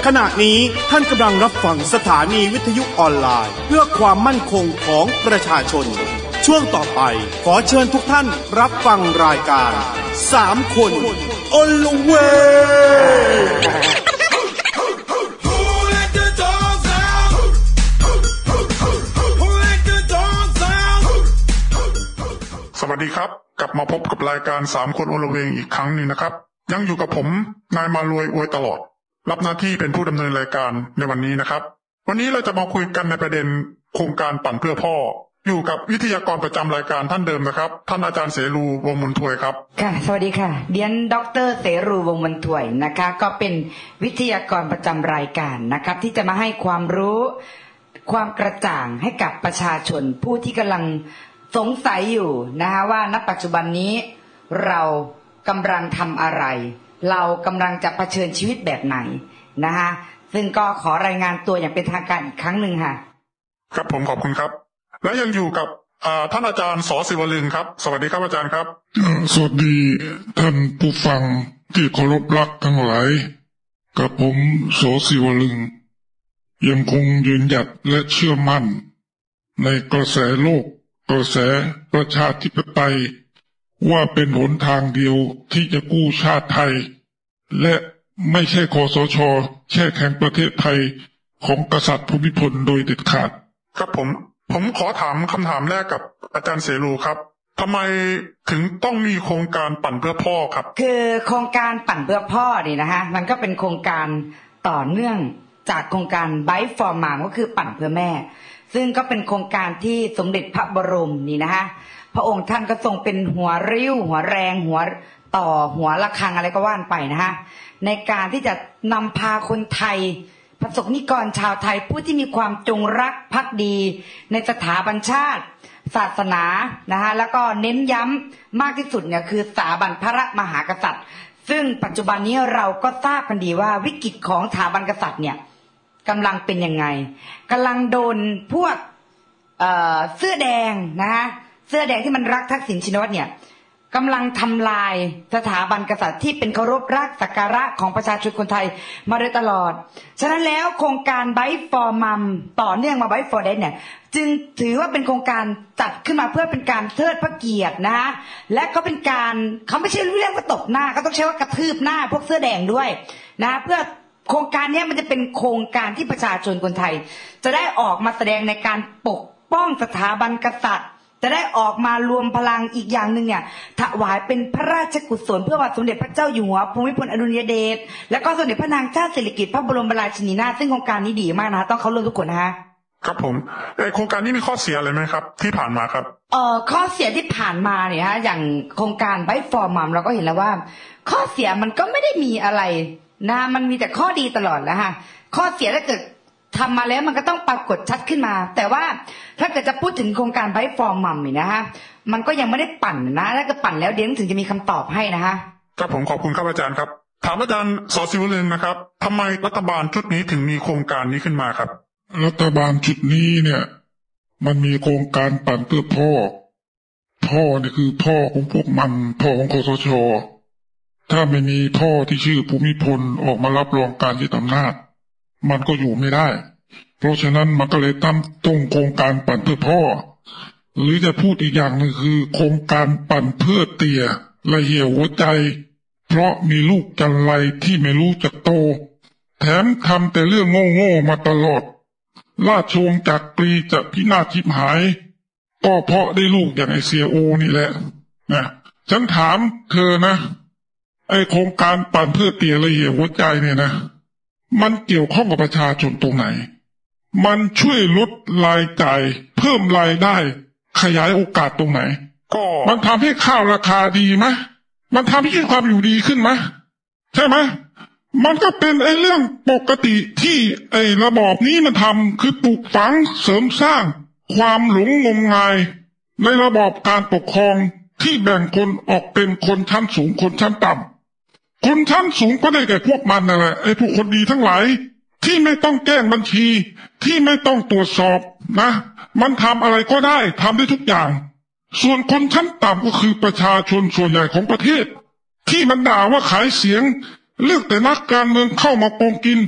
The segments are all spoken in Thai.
ขณะนี้ท่านกำลังรับฟังสถานีวิทยุออนไลน์เพื่อความมั่นคงของประชาชนช่วงต่อไปขอเชิญทุกท่านรับฟังรายการ3 คน on the way สวัสดีครับกลับมาพบกับรายการ3 คนon the way อีกครั้งหนึ่งนะครับยังอยู่กับผมนายมารวยอวยตลอดรับหน้าที่เป็นผู้ดำเนินรายการในวันนี้นะครับวันนี้เราจะมาคุยกันในประเด็นโครงการปั่นเพื่อพ่ออยู่กับวิทยากรประจำรายการท่านเดิมนะครับท่านอาจารย์เสรูวงศ์มนถวยครับค่ะสวัสดีค่ะเรียนดร.เสรูวงศ์มนถวยนะคะก็เป็นวิทยากรประจำรายการนะครับที่จะมาให้ความรู้ความกระจ่างให้กับประชาชนผู้ที่กำลังสงสัยอยู่นะคะว่าณปัจจุบันนี้เรากำลังทำอะไรเรากำลังจะเผชิญชีวิตแบบไหนนะคะซึ่งก็ขอรายงานตัวอย่างเป็นทางการอีกครั้งหนึ่งค่ะครับผมขอบคุณครับและยังอยู่กับท่านอาจารย์ส.ศิวลึงครับสวัสดีครับอาจารย์ครับสวัสดีท่านผู้ฟังที่เคารพรักทั้งหลายกับผมส.ศิวลึงยังคงยืนหยัดและเชื่อมั่นในกระแสโลกกระแสประชาธิปไตยว่าเป็นหนทางเดียวที่จะกู้ชาติไทยและไม่ใช่คสช.แช่แข็งประเทศไทยของกษัตริย์ภูมิพลโดยเด็ดขาดครับผมขอถามคำถามแรกกับอาจารย์เสรูครับทำไมถึงต้องมีโครงการปั่นเพื่อพ่อครับคือโครงการปั่นเพื่อพ่อนี่นะคะมันก็เป็นโครงการต่อเนื่องจากโครงการไบท์ฟอร์มามก็คือปั่นเพื่อแม่ซึ่งก็เป็นโครงการที่สมเด็จพระบรมนี่นะคะพระองค์ท่านก็ทรงเป็นหัวริ้วหัวแรงหัวต่อหัวระฆังอะไรก็ว่านไปนะคะในการที่จะนำพาคนไทยประสบนิกรชาวไทยผู้ที่มีความจงรักภักดีในสถาบันชาติศาสนานะคะแล้วก็เน้นย้ำมากที่สุดเนี่ยคือสถาบันพระมหากษัตริย์ซึ่งปัจจุบันนี้เราก็ทราบกันดีว่าวิกฤตของสถาบันกษัตริย์เนี่ยกำลังเป็นยังไงกำลังโดนพวกเสื้อแดงนะคะเสื้อแดงที่มันรักทักษิณชินวัตรเนี่ยกำลังทำลายสถาบันกษัตริย์ที่เป็นเคารพรักสักการะของประชาชนคนไทยมาโดยตลอดฉะนั้นแล้วโครงการไบท์ฟอร์มัมต่อเนื่องมาไบท์ฟอร์เดนเนี่ยจึงถือว่าเป็นโครงการจัดขึ้นมาเพื่อเป็นการเทิดพระเกียรตินะคะและก็เป็นการเขาไม่ใช่เรื่องว่าตบหน้าก็ต้องใช้ว่ากระทืบหน้าพวกเสื้อแดงด้วยนะเพื่อโครงการนี้มันจะเป็นโครงการที่ประชาชนคนไทยจะได้ออกมาแสดงในการปกป้องสถาบันกษัตริย์จะได้ออกมารวมพลังอีกอย่างหนึ่งเนี่ยถวายเป็นพระราชกุศลเพื่อว่าสมเด็จพระเจ้าอยู่หัวภูมิพลอดุลยเดชและก็สมเด็จพระนางเจ้าสิริกิติ์พระบรมราชินีนาถซึ่งโครงการนี้ดีมากนะต้องเข้าร่วมทุกคนนะคะครับผมโครงการนี้มีข้อเสียอะไรไหมครับที่ผ่านมาครับข้อเสียที่ผ่านมาเนี่ยฮะอย่างโครงการไบท์ฟอร์มัมเราก็เห็นแล้วว่าข้อเสียมันก็ไม่ได้มีอะไรนะมันมีแต่ข้อดีตลอดแล้วค่ะข้อเสียถ้าเกิดทำมาแล้วมันก็ต้องปรากฏชัดขึ้นมาแต่ว่าถ้าเกิดจะพูดถึงโครงการไบท์ฟอร์มัมนี่นะคะมันก็ยังไม่ได้ปั่นนะถ้าเกิดปั่นแล้วเดี๋ยวถึงจะมีคำตอบให้นะคะครับผมขอบคุณครับอาจารย์ครับถามอาจารย์ส.ศิวลึงนะครับทำไมรัฐบาลชุดนี้ถึงมีโครงการนี้ขึ้นมาครับรัฐบาลชุดนี้เนี่ยมันมีโครงการปั่นเพื่อพ่อนี่คือพ่อของพวกมันพ่อของคสช.ถ้าไม่มีพ่อที่ชื่อภูมิพลออกมารับรองการยึดอำนาจมันก็อยู่ไม่ได้เพราะฉะนั้นมันก็เลยตั้งโครงการปั่นเพื่อพ่อหรือจะพูดอีกอย่างนึงคือโครงการปั่นเพื่อเตี่ยละเหี่ยวหัวใจเพราะมีลูกจันไรที่ไม่รู้จักโตแถมทำแต่เรื่องโง่ๆมาตลอดราชวงศ์จักรีจะพินาศชิบหายก็เพราะได้ลูกอย่างไอเสียโอนี่แหละนะฉันถามเธอนะไอโครงการปั่นเพื่อเตี่ยละเหี่ยวหัวใจเนี่ยนะมันเกี่ยวข้องกับประชาชนตรงไหนมันช่วยลดรายจ่ายเพิ่มรายได้ขยายโอกาสตรงไหนก็มันทำให้ข้าวราคาดีไหมมันทำให้ความอยู่ดีขึ้นไหมใช่ไหมมันก็เป็นเรื่องปกติที่ระบอบนี้มันทำคือปลูกฝังเสริมสร้างความหลงงมงายในระบอบการปกครองที่แบ่งคนออกเป็นคนชั้นสูงคนชั้นต่ำคนชั้นสูงก็ได้แก่พวกมันนั่นแหละพวกคนดีทั้งหลายที่ไม่ต้องแจ้งบัญชีที่ไม่ต้องตรวจสอบนะมันทำอะไรก็ได้ทำได้ทุกอย่างส่วนคนชั้นต่ำก็คือประชาชนส่วนใหญ่ของประเทศที่มันด่าว่าขายเสียงเลือกแต่นักการเมืองเข้ามาโกงกินท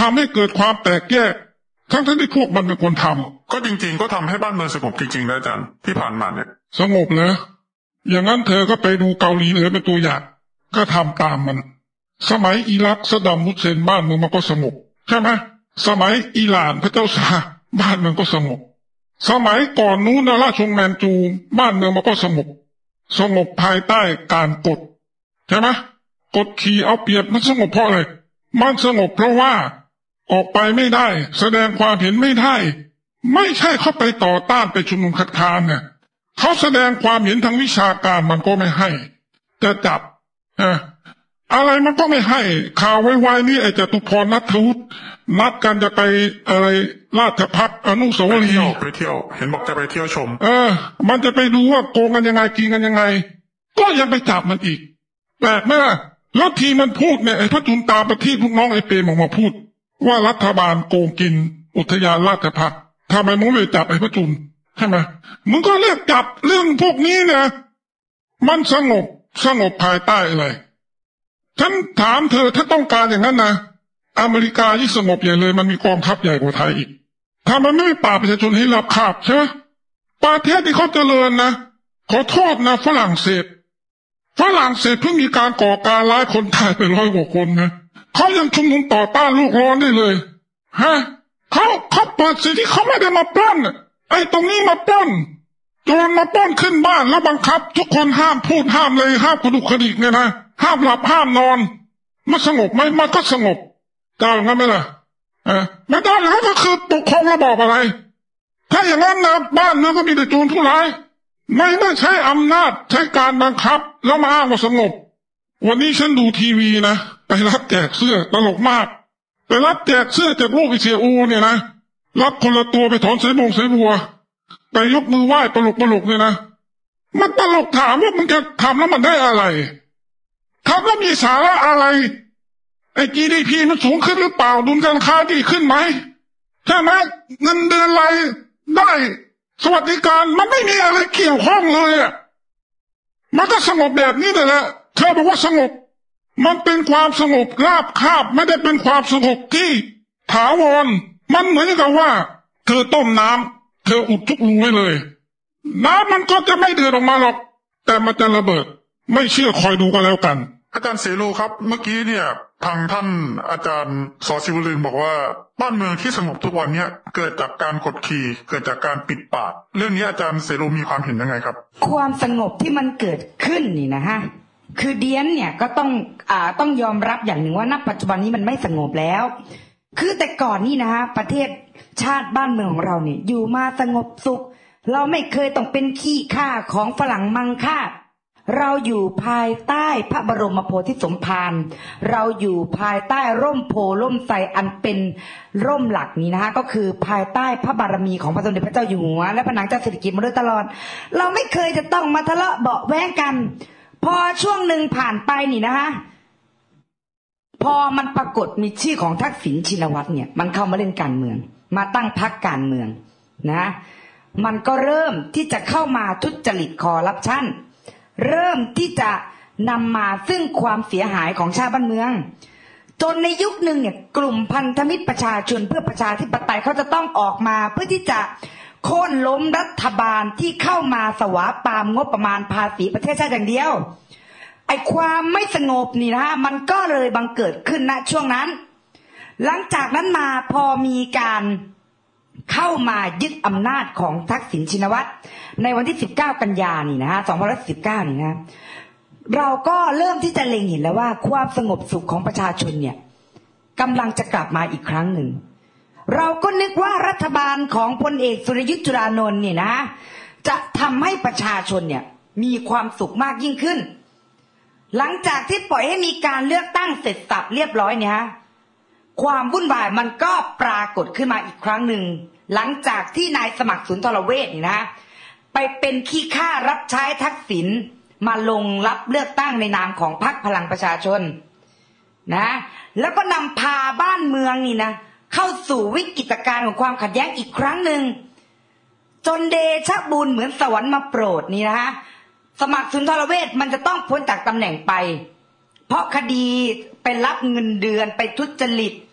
ทำให้เกิดความแตกแยกทั้งที่พวกมันเป็นคนทำก็จริงๆก็ทำให้บ้านเมืองสงบจริงๆนะอาจารย์ที่ผ่านมาเนี่ยสงบเหรออย่างนั้นเธอก็ไปดูเกาหลีเหนือเป็นตัวอย่างก็ทำตามมันสมัยอิรักซัดดัมฮุสเซนบ้านเมืองมันก็สงบใช่ไหมสมัยอิหร่านพระเจ้าชาบ้านเมืองก็สงบสมัยก่อนนู้นราชวงศ์แมนจูบ้านเมืองมันก็สงบภายใต้การกดใช่ไหมกดขี่เอาเปรียบมันสงบเพราะอะไรมันสงบเพราะว่าออกไปไม่ได้แสดงความเห็นไม่ได้ไม่ใช่เข้าไปต่อต้านไปชุมนุมคัดค้านเนี่ยเขาแสดงความเห็นทางวิชาการมันก็ไม่ให้จะจับอะไรมันก็ไม่ให้ข่าวไวๆนี่ไอ้จตุพรนัทวุฒินัดกันจะไปอะไรราชภัฏอนุสาวรีย์ไปเที่ยวเห็นบอกจะไปเที่ยวชมมันจะไปดูว่าโกงกันยังไงกินกันยังไงก็ยังไปจับมันอีกแปลกไหมล่ะแล้วทีมันพูดเนี่ยไอ้พระจุลตาประทีปลูกน้องไอ้เปรมออกมาพูดว่ารัฐบาลโกงกินอุทยานราชภัฏทำไมมึงไม่จับไอ้พระจุลใช่ไหมมึงก็เรียกจับเรื่องพวกนี้เนี่ยมันสงบภายใต้อะไรฉันถามเธอถ้าต้องการอย่างนั้นนะอเมริกายิ่งสงบใหญ่เลยมันมีกองทัพใหญ่กว่าไทยอีกถ้ามันไม่ปราบประชาชนให้รับคาบใช่ไหมประเทศที่เขาเจริญนะขอโทษนะฝรั่งเศสเพิ่งมีการก่อการร้ายคนตายไป100 กว่าคนนะเขายังชุมนุมต่อต้านโลกร้อนได้เลยเขาเปิดสิ่งที่เขาไม่ได้มาปล้นไอ้ตรงนี้มาปล้นโจรมาปล้นขึ้นบ้านแล้วบังคับทุกคนห้ามพูดห้ามเลยห้ามกระดุกกระดิกเนี่ยนะห้ามหลับห้ามนอนมันสงบไหมมันก็สงบได้อย่างนั้นไหมล่ะไม่ได้แล้วก็คือปกครองระบอบอะไรถ้าอย่างนั้นนะบ้านเมืองก็มีแต่โจรผู้ร้ายไม่ได้ใช้อำนาจใช้การบังคับแล้วมาอ้างว่าสงบวันนี้ฉันดูทีวีนะไปรับแจกเสื้อตลกมากไปรับแจกเสื้อจากลูกไอเสียอูเนี่ยนะรับคนละตัวไปถอนสายบัวไปยกมือไหว้ตลกเนี่ยนะมันตลกถามว่ามันจะทำแล้วมันได้อะไรทำแล้วมีสาระอะไรไอ้ GDP มันสูงขึ้นหรือเปล่าดุลการค้าดีขึ้นไหมใช่ไหมเงินเดือนรายได้สวัสดิการมันไม่มีอะไรเกี่ยวข้องเลยมันก็สงบแบบนี้แต่ละเธอบอกว่าสงบมันเป็นความสงบราบคาบไม่ได้เป็นความสงบที่ถาวรมันเหมือนกับว่าเธอต้มน้ำเธออุดทุกรูไว้เลยน้ำมันก็จะไม่เดือดออกมาหรอกแต่มันจะระเบิดไม่เชื่อคอยดูกันแล้วกันอาจารย์เสรีครับเมื่อกี้เนี่ยทางท่านอาจารย์ส.ศิวลึงบอกว่าบ้านเมืองที่สงบทุกวันนี้เกิดจากการกดขี่เกิดจากการปิดปากเรื่องนี้อาจารย์เสรีมีความเห็นยังไงครับความสงบที่มันเกิดขึ้นนี่นะฮะคือเดียนเนี่ยก็ต้องยอมรับอย่างหนึ่งว่าณปัจจุบันนี้มันไม่สงบแล้วคือแต่ก่อนนี่นะฮะประเทศชาติบ้านเมืองของเราเนี่ยอยู่มาสงบสุขเราไม่เคยต้องเป็นขี้ข้าของฝรั่งมังค่าเราอยู่ภายใต้พระบรมโพธิสมภารเราอยู่ภายใต้ร่มโพร่มไทรอันเป็นร่มหลักนี้นะฮะก็คือภายใต้พระบารมีของพระสมเด็จพระเจ้าอยู่หัวและพระนางเจ้าสิริกิติ์มาโดยตลอดเราไม่เคยจะต้องมาทะเลาะเบาะแว้งกันพอช่วงหนึ่งผ่านไปนี่นะฮะพอมันปรากฏมีชื่อของทักษิณชินวัตรเนี่ยมันเข้ามาเล่นการเมืองมาตั้งพรรคการเมืองนะมันก็เริ่มที่จะเข้ามาทุจริตคอร์รัปชันเริ่มที่จะนำมาซึ่งความเสียหายของชาติบ้านเมืองจนในยุคหนึ่งเนี่ยกลุ่มพันธมิตรประชาชนเพื่อประชาธิปไตยเขาจะต้องออกมาเพื่อที่จะโค่นล้มรัฐบาลที่เข้ามาสวาปามงบประมาณภาษีประเทศชาติอย่างเดียวไอ้ความไม่สงบนี่นะฮะมันก็เลยบังเกิดขึ้นณช่วงนั้นหลังจากนั้นมาพอมีการเข้ามายึดอำนาจของทักษิณชินวัตรในวันที่19 กันยายนนี่นะฮะ2019นี่นะเราก็เริ่มที่จะเล็งเห็นแล้วว่าความสงบสุขของประชาชนเนี่ยกำลังจะกลับมาอีกครั้งหนึ่งเราก็นึกว่ารัฐบาลของพลเอกสุรยุทธ์จุลานนท์เนี่ยนะจะทำให้ประชาชนเนี่ยมีความสุขมากยิ่งขึ้นหลังจากที่ปล่อยให้มีการเลือกตั้งเสร็จสับเรียบร้อยเนี่ยความวุ่นวายมันก็ปรากฏขึ้นมาอีกครั้งหนึ่งหลังจากที่นายสมัครสุนทรเวชนี่นะไปเป็นขี้ข้ารับใช้ทักษิณมาลงรับเลือกตั้งในนามของพรรคพลังประชาชนนะแล้วก็นำพาบ้านเมืองนี่นะเข้าสู่วิกฤตการณ์ของความขัดแย้งอีกครั้งหนึ่งจนเดชะบุญเหมือนสวรรค์มาโปรดนี่นะสมัครสุนทรเวชมันจะต้องพ้นจากตำแหน่งไปเพราะคดีไปรับเงินเดือนไปทุจริต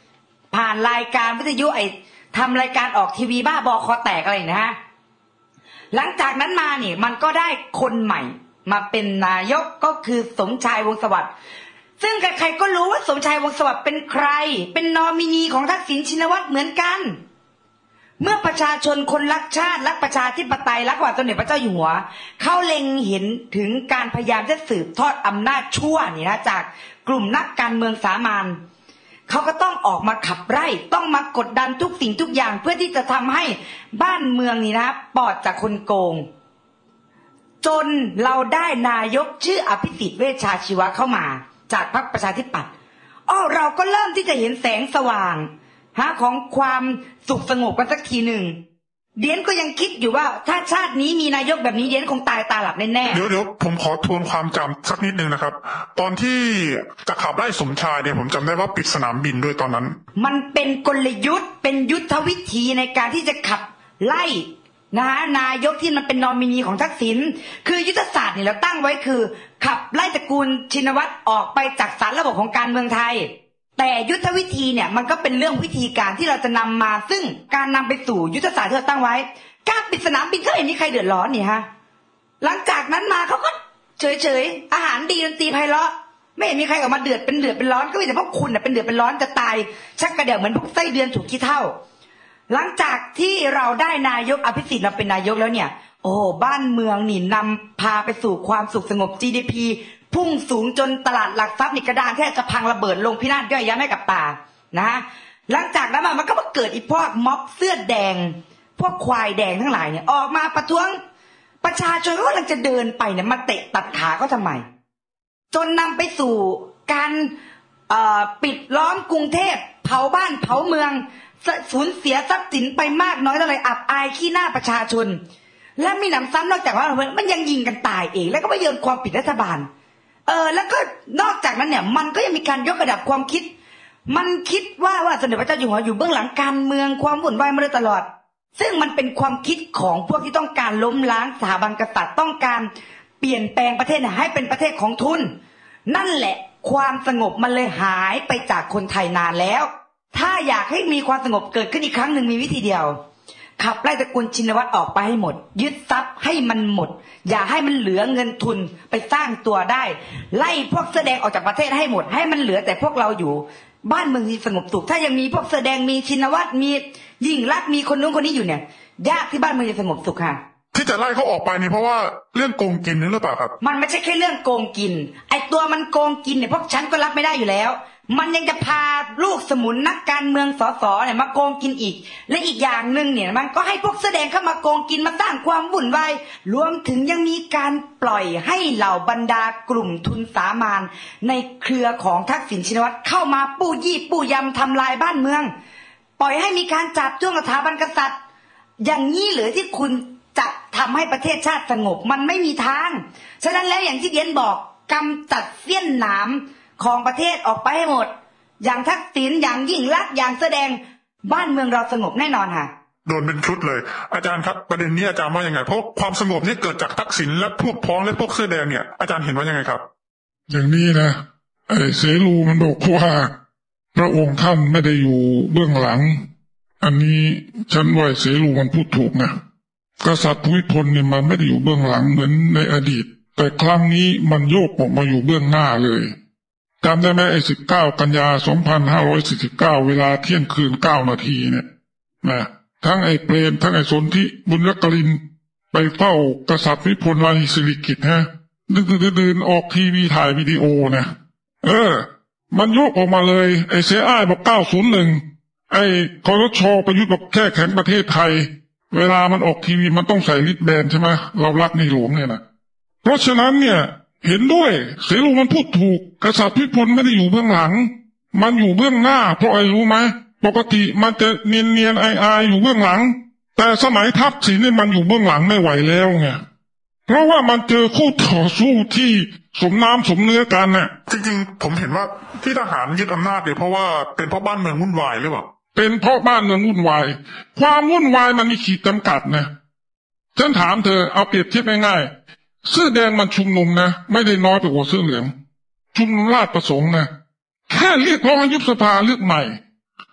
ผ่านรายการวิทยุทำรายการออกทีวีบ้าบอคอแตกอะไรนะฮะหลังจากนั้นมาเนี่ยมันก็ได้คนใหม่มาเป็นนายกก็คือสมชายวงศ์สวัสดิ์ซึ่งใครๆก็รู้ว่าสมชายวงศ์สวัสดิ์เป็นใครเป็นนอมินีของทักษิณชินวัตรเหมือนกันเมื่อประชาชนคนรักชาติรักประชาธิปไตยรักว่าสมเด็จพระเจ้าอยู่หัวเขาเล็งเห็นถึงการพยายามจะสืบทอดอำนาจชั่วนี่นะจากกลุ่มนักการเมืองสามัญเขาก็ต้องออกมาขับไล่ต้องมากดดันทุกสิ่งทุกอย่างเพื่อที่จะทำให้บ้านเมืองนี่นะปลอดจากคนโกงจนเราได้นายกชื่ออภิสิทธิ์เวชชาชีวะเข้ามาจากพรรคประชาธิปัตย์เราก็เริ่มที่จะเห็นแสงสว่างของความสุขสงบกันสักทีหนึ่งเดียนก็ยังคิดอยู่ว่าถ้าชาตินี้มีนายกแบบนี้เดียนคงตายตาหลับแน่ๆเดี๋ยวผมขอทวนความจำสักนิดนึงนะครับตอนที่จะขับไล่สมชายเนี่ยผมจำได้ว่าปิดสนามบินด้วยตอนนั้นมันเป็นกลยุทธ์เป็นยุทธวิธีในการที่จะขับไล่นายกที่มันเป็นนอมินีของทักษิณคือยุทธศาสตร์เนี่ยเราตั้งไว้คือขับไล่ตระกูลชินวัตรออกไปจากสารระบบของการเมืองไทยแต่ยุทธวิธีเนี่ยมันก็เป็นเรื่องวิธีการที่เราจะนำมาซึ่งการนำไปสู่ยุทธศาสตร์ที่เราตั้งไว้การปิดสนามบินก็เห็นมีใครเดือดร้อนนี่ฮะหลังจากนั้นมาเขาก็เฉยๆอาหารดีดนตรีไพเราะไม่เห็นมีใครออกมาเดือดเป็นร้อนก็มีแต่พวกคุณเป็นเดือดเป็นร้อนจะตายชักกระเดี่ยวเหมือนพวกไส้เดือนถูกขี้เถ้าหลังจากที่เราได้นายกอภิสิทธิ์เราเป็นนายกแล้วเนี่ยบ้านเมืองนี่นำพาไปสู่ความสุขสงบ GDP พุ่งสูงจนตลาดหลักทรัพย์นี่กระดานแทบจะพังระเบิดลงพินาศย่อยยับให้กับตานะหลังจากนั้นมันก็มาเกิดอีพวกม็อบเสื้อแดงพวกควายแดงทั้งหลายเนี่ยออกมาประท้วงประชาชนก็กำลังจะเดินไปเนี่ยมาเตะตัดขาเขาทำไมจนนำไปสู่การปิดล้อมกรุงเทพเผาบ้านเผาเมืองสูญเสียทรัพย์สินไปมากน้อยเท่าไรอับอายขี้หน้าประชาชนและมีหนำซ้ำนอกจากว่ามันยังยิงกันตายเองแล้วก็มาโยนความผิดรัฐบาลแล้วก็นอกจากนั้นเนี่ยมันก็ยังมีการยกระดับความคิดมันคิดว่าสมเด็จพระเจ้าอยู่หัวอยู่เบื้องหลังการเมืองความวุ่นวายมาโดยตลอดซึ่งมันเป็นความคิดของพวกที่ต้องการล้มล้างสถาบันกษัตริย์ต้องการเปลี่ยนแปลงประเทศให้เป็นประเทศของทุนนั่นแหละความสงบมันเลยหายไปจากคนไทยนานแล้วถ้าอยากให้มีความสงบเกิดขึ้นอีกครั้งหนึ่งมีวิธีเดียวขับไล่ตระกูลชินวัตรออกไปให้หมดยึดทรัพย์ให้มันหมดอย่าให้มันเหลือเงินทุนไปสร้างตัวได้ไล่พวกแสดงออกจากประเทศให้หมดให้มันเหลือแต่พวกเราอยู่บ้านเมืองที่สงบสุขถ้ายังมีพวกแสดงมีชินวัตรมียิ่งลักษณ์มีคนนู้นคนนี้อยู่เนี่ยยากที่บ้านเมืองจะสงบสุขค่ะที่จะไล่เขาออกไปนี่เพราะว่าเรื่องโกงกินนี่หรือเปล่าครับมันไม่ใช่แค่เรื่องโกงกินไอตัวมันโกงกินเนี่ยพวกฉันก็รับไม่ได้อยู่แล้วมันยังจะพาลูกสมุนนักการเมืองสสเนี่ยมาโกงกินอีกและอีกอย่างนึงเนี่ยมันก็ให้พวกแสดงเข้ามาโกงกินมาสร้างความวุ่นวายรวมถึงยังมีการปล่อยให้เหล่าบรรดากลุ่มทุนสามัญในเครือของทักษิณชินวัตรเข้ามาปู้ยี่ปู้ยำทำลายบ้านเมืองปล่อยให้มีการจับจ้วงสถาบันกษัตริย์อย่างนี้หรือที่คุณจะทำให้ประเทศชาติสงบมันไม่มีทางฉะนั้นแล้วอย่างที่เดียนบอกกำจัดเสี้ยนหนามของประเทศออกไปให้หมดอย่างทักษิณอย่างยิ่งลักษณ์อย่างแสดงบ้านเมืองเราสงบแน่นอนค่ะโดนเป็นชุดเลยอาจารย์ครับประเด็นนี้อาจารย์ว่ายังไงเพราะความสงบนี่เกิดจากทักษิณและพวกพ้องและพวกเสื้อแดงเนี่ยอาจารย์เห็นว่ายังไงครับอย่างนี้นะเสรูมันบอกว่าพระองค์ท่านไม่ได้อยู่เบื้องหลังอันนี้ฉันว่าเสรูมันพูดถูกนะกษัตริย์ภูมิพลเนี่ยมันไม่ได้อยู่เบื้องหลังเหมือนในอดีตแต่ครั้งนี้มันโยกออกมาอยู่เบื้องหน้าเลยจำได้ไหม19 กันยา 2549เวลาเที่ยงคืน 9 นาทีเนี่ยนะทั้งเปรมทั้งสนธิบุญยกลินไปเฝ้ากษัตริย์ภูมิพลราณีสิริกิติ์เดินออกทีวีถ่ายวิดีโอนะมันโยกออกมาเลยเสียอ้ายบอก901คสช.ประยุทธ์บอกแค่แข็งประเทศไทยเวลามันออกทีวีมันต้องใส่ริบแบนใช่ไหมเรารักในหลวงเนี่ยนะเพราะฉะนั้นเนี่ยเห็นด้วยเสรีมันพูดถูกกษัตริย์ภูมิพลไม่ได้อยู่เบื้องหลังมันอยู่เบื้องหน้าเพราะอะไรรู้ไหมปกติมันจะเนียนอายอยู่เบื้องหลังแต่สมัยทัพษิณนี่มันอยู่เบื้องหลังไม่ไหวแล้วไงเพราะว่ามันเจอคู่ต่อสู้ที่สมน้ำสมเนื้อกันน่ะจริงๆผมเห็นว่าที่ทหารยึดอำนาจเนี่ยเพราะว่าเป็นเพราะบ้านเมืองวุ่นวายหรือเปล่าเป็นเพราะบ้านเมืองวุ่นวายความวุ่นวายมันมีขีดจำกัดนะฉันถามเธอเอาเปรียบเทียบง่ายๆเสื้อแดงมันชุมนุมนะไม่ได้น้อยไปกว่าเสื้อเหลืองชุมนุมราชประสงค์นะแค่เรียกร้องให้ยุบสภาเลือกใหม่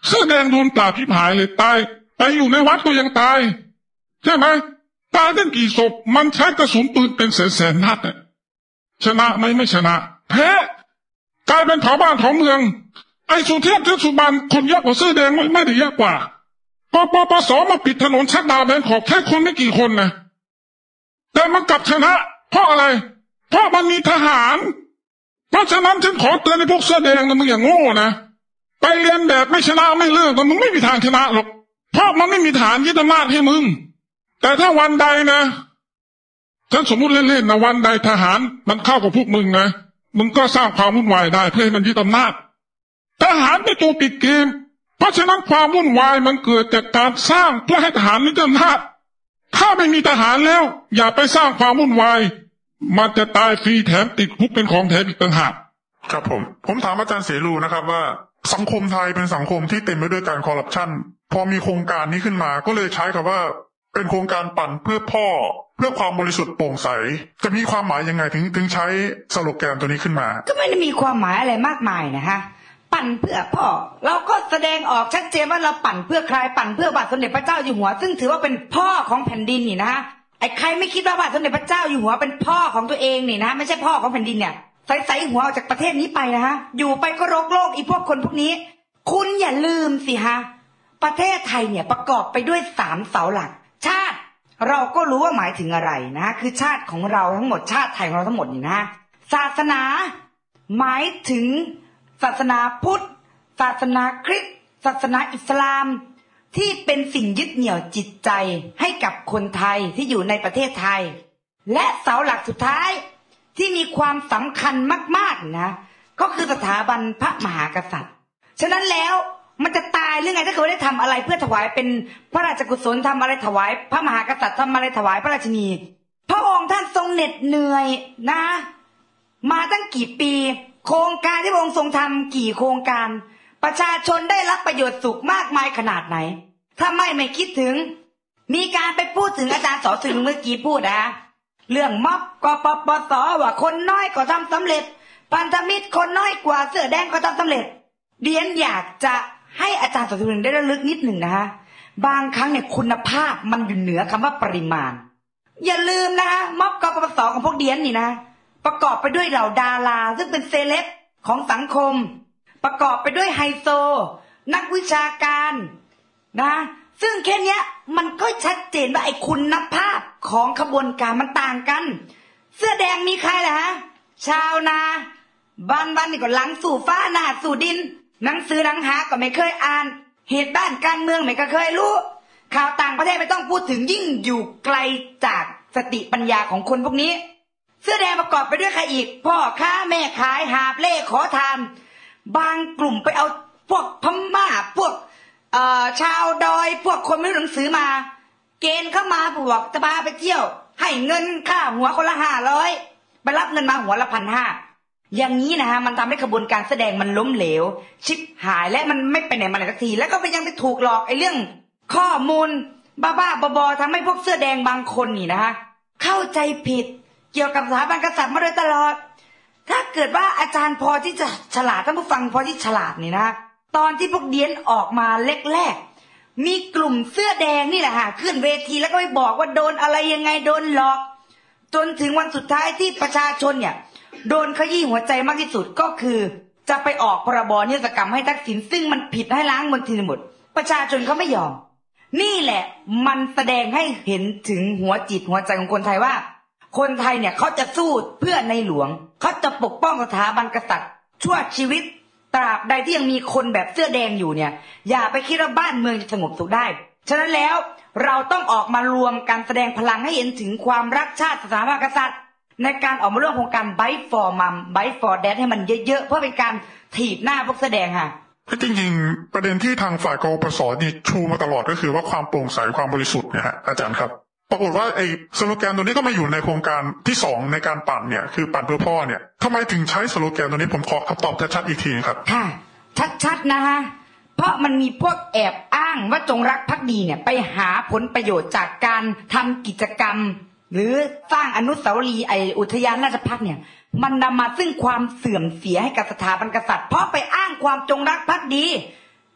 เสื้อแดงโดนปราบพิพายเลยตายไปอยู่ในวัดก็ยังตายใช่ไหมตายตั้งกี่ศพมันใช้กระสุนปืนเป็นแสนนัดชนะไหมไม่ชนะแพ้กลายเป็นเผาบ้านเผาเมืองไอ้สุเทพเทือกสุบรรณคนเยอะกว่าเสื้อแดงไม่ได้เยอะกว่าปสมาปิดถนนชักดาแบงขอบแค่คนไม่กี่คนนะแต่มันกลับชนะเพราะอะไรเพราะมันมีทหารเพราะฉะนั้นฉันขอเตือนให้พวกเสื้อแดงนะมึงอย่างโง่นะไปเรียนแบบไม่ชนะไม่เลิกแต่มึงไม่มีทางชนะหรอกเพราะมันไม่มีฐานยึดอำนาจให้มึงแต่ถ้าวันใดนะฉันสมมุติเล่นๆนะวันใดทหารมันเข้ากับพวกมึงนะมึงก็สร้างความวุ่นวายได้เพื่อให้มันยึดอำนาจทหารเป็นตัวปิดเกมเพราะฉะนั้นความวุ่นวายมันเกิดจากการสร้างเพื่อให้ทหารยึดอำนาจถ้าไม่มีทหารแล้วอย่าไปสร้างความวุ่นวายมันจะตายฟรีแถมติดคุกเป็นของแถมอีกต่างหากครับผมถามอาจารย์เสรีนะครับว่าสังคมไทยเป็นสังคมที่เต็มไปด้วยการคอร์รัปชันพอมีโครงการนี้ขึ้นมาก็เลยใช้คำว่าเป็นโครงการปั่นเพื่อพ่อเพื่อความบริสุทธิ์โปร่งใสจะมีความหมายยังไงถึงใช้สโลแกนตัวนี้ขึ้นมาก็ไม่ได้มีความหมายอะไรมากมายนะฮะปั่นเพื่อพ่อเราก็แสดงออกชัดเจนว่าเราปั่นเพื่อใครปั่นเพื่อบาทสมเด็จพระเจ้าอยู่หัวซึ่งถือว่าเป็นพ่อของแผ่นดินนี่นะฮะไอ้ใครไม่คิดว่าบาทสมเด็จพระเจ้าอยู่หัวเป็นพ่อของตัวเองนี่นะไม่ใช่พ่อของแผ่นดินเนี่ยใส่หัวออกจากประเทศนี้ไปนะฮะอยู่ไปก็โลกอีพวกคนพวกนี้คุณอย่าลืมสิฮะประเทศไทยเนี่ยประกอบไปด้วย3เสาหลักชาติเราก็รู้ว่าหมายถึงอะไรนะคือชาติของเราทั้งหมดชาติไทยของเราทั้งหมดนี่นะศาสนาหมายถึงศาสนาพุทธศาสนาคริสต์ศาสนาอิสลามที่เป็นสิ่งยึดเหนี่ยวจิตใจให้กับคนไทยที่อยู่ในประเทศไทยและเสาหลักสุดท้ายที่มีความสำคัญมากๆนะก็คือสถาบันพระมหากษัตริย์ฉะนั้นแล้วมันจะตายหรือไงถ้าเขาได้ทำอะไรเพื่อถวายเป็นพระราชกุศลทำอะไรถวายพระมหากษัตริย์ทำอะไรถวายพระราชินีพระองค์ท่านทรงเหน็ดเหนื่อยนะมาตั้งกี่ปีโครงการที่พระองค์ทรงทำกี่โครงการประชาชนได้รับประโยชน์สุขมากมายขนาดไหนถ้าไม่คิดถึงมีการไปพูดถึงอาจารย์สอสึงเมื่อกี้พูดนะเรื่องม็อบกปปสว่าคนน้อยก็ทำสำเร็จพันธมิตรคนน้อยกว่าเสื้อแดงก็ทำสำเร็จเรียนอยากจะให้อาจารย์สอสึงได้ระลึกนิดหนึ่งนะฮะบางครั้งเนี่ยคุณภาพมันอยู่เหนือคำว่าปริมาณอย่าลืมนะม็อบกปปสของพวกเดียนนี่นะประกอบไปด้วยเหล่าดาราซึ่งเป็นเซเลบของสังคมประกอบไปด้วยไฮโซนักวิชาการนะซึ่งแค่นี้มันก็ชัดเจนว่าไอ้คุณภาพของขบวนการมันต่างกันเสื้อแดงมีใครล่ะฮะชาวนาบ้านนี่ก็หลังสู่ฟ้าหน้าสู่ดินหนังสือหนังหาก็ไม่เคยอ่านเหตุบ้านการเมืองไม่เคยรู้ข่าวต่างประเทศไม่ต้องพูดถึงยิ่งอยู่ไกลจากสติปัญญาของคนพวกนี้เสื้อแดงประกอบไปด้วยใครอีกพ่อค้าแม่ขายหาบเล่ขอทานบางกลุ่มไปเอาพวกพม่าพวกชาวดอยพวกคนไม่รู้หนังสือมาเกณฑ์เข้ามาบอกจะพาไปเที่ยวให้เงินค่าหัวคนละ500ไปรับเงินมาหัวละ1,500อย่างนี้นะฮะมันทำให้ขบวนการแสดงมันล้มเหลวชิบหายและมันไม่ไปไหนมาไหนสักทีแล้วก็ไปยังไปถูกหลอกไอ้เรื่องข้อมูลบ้าๆบอๆทำให้พวกเสื้อแดงบางคนนี่นะฮะเข้าใจผิดเกี่ยวกับสถาบันกษัตริย์มาโดยตลอดถ้าเกิดว่าอาจารย์พอที่จะฉลาดท่านผู้ฟังพอที่ฉลาดนี่นะตอนที่พวกเดียนออกมาแรกๆมีกลุ่มเสื้อแดงนี่แหละฮะขึ้นเวทีแล้วก็ไปบอกว่าโดนอะไรยังไงโดนหลอกจนถึงวันสุดท้ายที่ประชาชนเนี่ยโดนขยี้หัวใจมากที่สุดก็คือจะไปออกพรบนิรโทษกรรมให้ทักษิณซึ่งมันผิดให้ล้างมลทินหมดประชาชนเขาไม่ยอมนี่แหละมันแสดงให้เห็นถึงหัวจิตหัวใจของคนไทยว่าคนไทยเนี่ยเขาจะสู้เพื่อในหลวงเขาจะปกป้องสถาบันกษัตริย์ชั่วชีวิตตราบใดที่ยังมีคนแบบเสื้อแดงอยู่เนี่ยอย่าไปคิดว่าบ้านเมืองจะสงบสุขได้ฉะนั้นแล้วเราต้องออกมารวมกันแสดงพลังให้เห็นถึงความรักชาติสถาบันกษัตริย์ในการออกมาร่วมโครงการ Bite for Mom Bite for Dad ให้มันเยอะๆเพื่อเป็นการถีบหน้าพวกแสดงค่ะจริงๆประเด็นที่ทางฝ่ายกปปสนี่ชูมาตลอดก็คือว่าความโปร่งใสความบริสุทธิ์เนี่ยฮะอาจารย์ครับปรากฏว่าไอ้สโลแกนตัวนี้ก็มาอยู่ในโครงการที่2ในการปั่นเนี่ยคือปั่นเพื่อพ่อเนี่ยทำไมถึงใช้สโลแกนตัวนี้ผมขอคำตอบชัดๆอีกทีครับค่ะชัดๆนะฮะเพราะมันมีพวกแอบอ้างว่าจงรักภักดีเนี่ยไปหาผลประโยชน์จากการทำกิจกรรมหรือสร้างอนุสาวรีย์อุทยานราชภัฏเนี่ยมันนำมาซึ่งความเสื่อมเสียให้กับสถาบันกษัตริย์เพราะไปอ้างความจงรักภักดี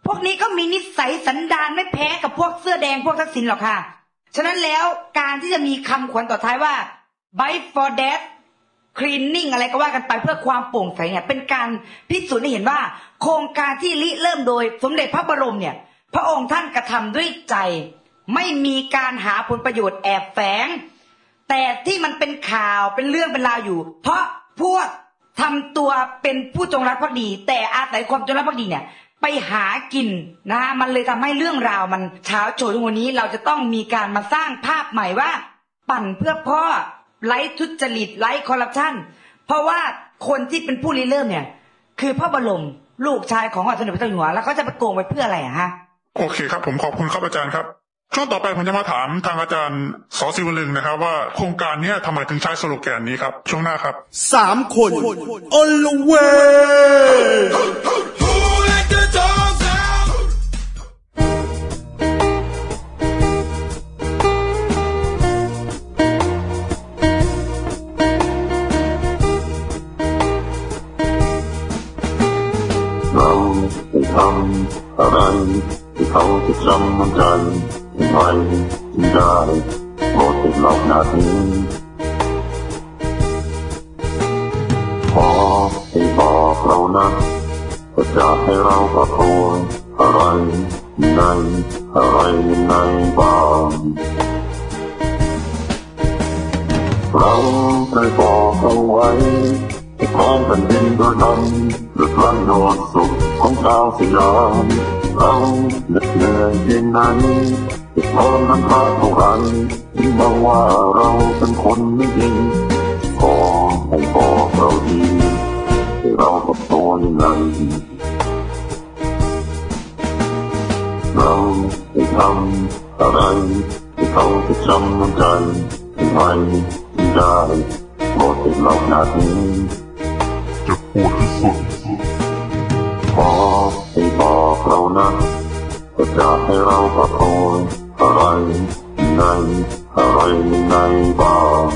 พวกนี้ก็มีนิสัยสันดานไม่แพ้กับพวกเสื้อแดงพวกทักษิณหรอกค่ะฉะนั้นแล้วการที่จะมีคำขวัญต่อท้ายว่า Fight for Death Cleaning อะไรก็ว่ากันไปเพื่อความโปร่งใสเนี่ยเป็นการพิสูจน์ให้เห็นว่าโครงการที่ริเริ่มโดยสมเด็จพระบรมเนี่ยพระองค์ท่านกระทำด้วยใจไม่มีการหาผลประโยชน์แอบแฝงแต่ที่มันเป็นข่าวเป็นเรื่องเป็นราวอยู่เพราะพวกทำตัวเป็นผู้จงรักภักดีแต่อาศัยความจงรักภักดีเนี่ยไปหากินนะมันเลยทำให้เรื่องราวมันเช้าโชว์ทุกวันนี้เราจะต้องมีการมาสร้างภาพใหม่ว่าปั่นเพื่อพ่อไร้ทุจริตไร้คอร์รัปชันเพราะว่าคนที่เป็นผู้ริเริ่มเนี่ยคือพระบรมลูกชายของสมเด็จพระเจ้าอยู่หัวแล้วเขาจะไปโกงไปเพื่ออะไรฮะโอเคครับผมขอบคุณครับอาจารย์ครับช่วงต่อไปผมจะมาถามทางอาจารย์ส.ศิวลึงนะครับว่าโครงการนี้ทำไมถึงใช้สโลแกนนี้ครับช่วงหน้าครับ 3 คน on the way เราได้ทำอะไรที่เขาจะจำมันกันไว้ถึงได้โปรดติดหลอกหน้าที่ขอให้บอกเรานะว่าจะให้เราขอโทษอะไรในอะไรในบ้างเราได้บอกเอาไว้ที่ของแผ่นดินโดยธรรมหรือพลังโดดสุขของชาวสยามเราเหน็ดเหนื่อยเพียงไหนที่ทรมานพาทุรันที่มาว่าเราเป็นคนไม่ดีขอให้บอกเราดีให้เรากับตัวยังไงเราได้ทำอะไรที่เขาจะจำมันกันไม่ได้โปรดติดหลอกหน้าที่จะพูดที่สุดขอให้บอกเรานะว่าจะให้เราขอโทษอะไรในอะไรในบ้าง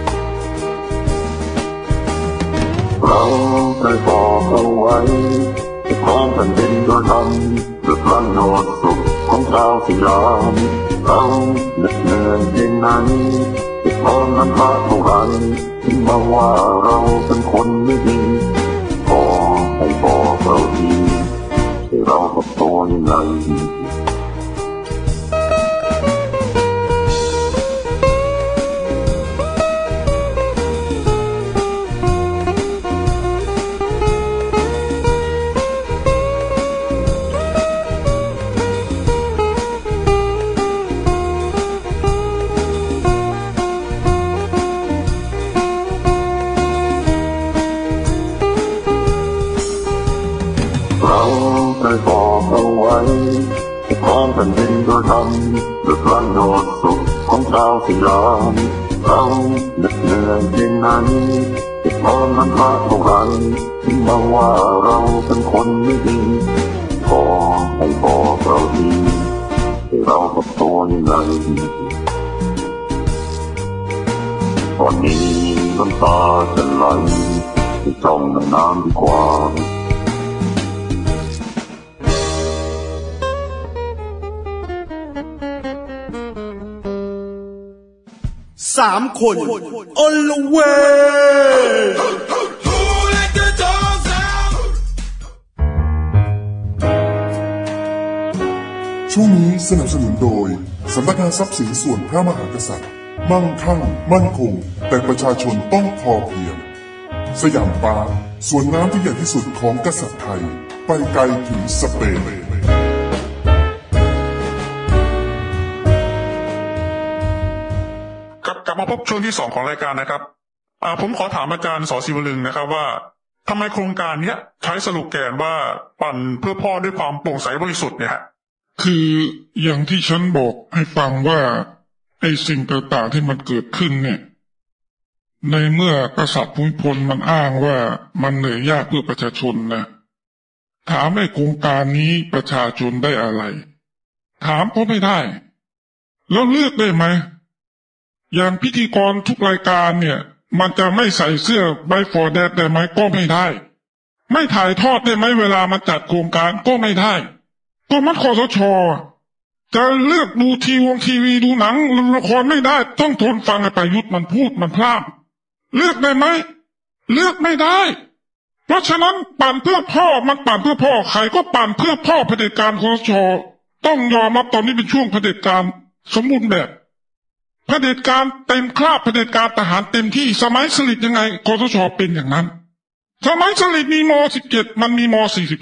เราได้บอกเอาไว้ที่ของแผ่นดินโดยธรรมหรือพลังโดดสุขของชาวสยามเราเหน็ดเหนื่อยเพียงไหนที่ทรมานพาทุรันที่มาว่าเราเป็นคนไม่ดีขอให้บอกเราดีให้เรากับตัวยังไงเราได้บอกเอาไว้ที่ของแผ่นดินโดยธรรมหรือพลังโดดสุขของชาวสยามเราเหน็ดเหนื่อยเพียงไหนที่ทรมานพาทุรันที่มาว่าเราเป็นคนไม่ดีขอให้บอกเราดีให้เรากับตัวยังไงตอนนี้น้ำตาจะไหลให้จ้องในน้ำดีกว่า 3 คน on the way ช่วงนี้สนับสนุนโดยสำนักงานทรัพย์สินส่วนพระมหากษัตริย์มั่งคั่งมั่นคงแต่ประชาชนต้องพอเพียงสยามปาร์คสวนน้ำที่ใหญ่ที่สุดของกษัตริย์ไทยไปไกลถึงสเปนกลับมาพบช่วงที่2ของรายการนะครับผมขอถามอาจารย์ส.ศิวลึงนะครับว่าทำไมโครงการนี้ใช้สโลแกนว่าปั่นเพื่อพ่อด้วยความโปร่งใสบริสุทธิ์เนี่ยฮะคืออย่างที่ฉันบอกให้ฟังว่าไอ้สิ่งต่างๆที่มันเกิดขึ้นเนี่ยในเมื่อกษัตริย์ภูมิพลมันอ้างว่ามันเหนื่อยยากเพื่อประชาชนนะถามไอ้โครงการนี้ประชาชนได้อะไรถามก็ไม่ได้แล้วเลือกได้ไหมอย่างพิธีกรทุกรายการเนี่ยมันจะไม่ใส่เสื้อFight for Deathได้ไหมก็ไม่ได้ไม่ถ่ายทอดได้ไหมเวลามาจัดโครงการก็ไม่ได้ก็มันคสช.จะเลือกดูทีวีดูหนังละครไม่ได้ต้องทนฟังไอ้ประยุทธ์มันพูดมันพร่ำเลือกได้ไหมเลือกไม่ได้เพราะฉะนั้นปั่นเพื่อพ่อมันปั่นเพื่อพ่อใครก็ปั่นเพื่อพ่อเผด็จการคสช.ต้องยอมรับตอนนี้เป็นช่วงเผด็จการสมบูรณ์แบบเผด็จการเต็มคราบเผด็จการทหารเต็มที่สมัยสฤษดิ์ยังไงคสช.เป็นอย่างนั้นสมัยสฤษดิ์มีม.17มันมีม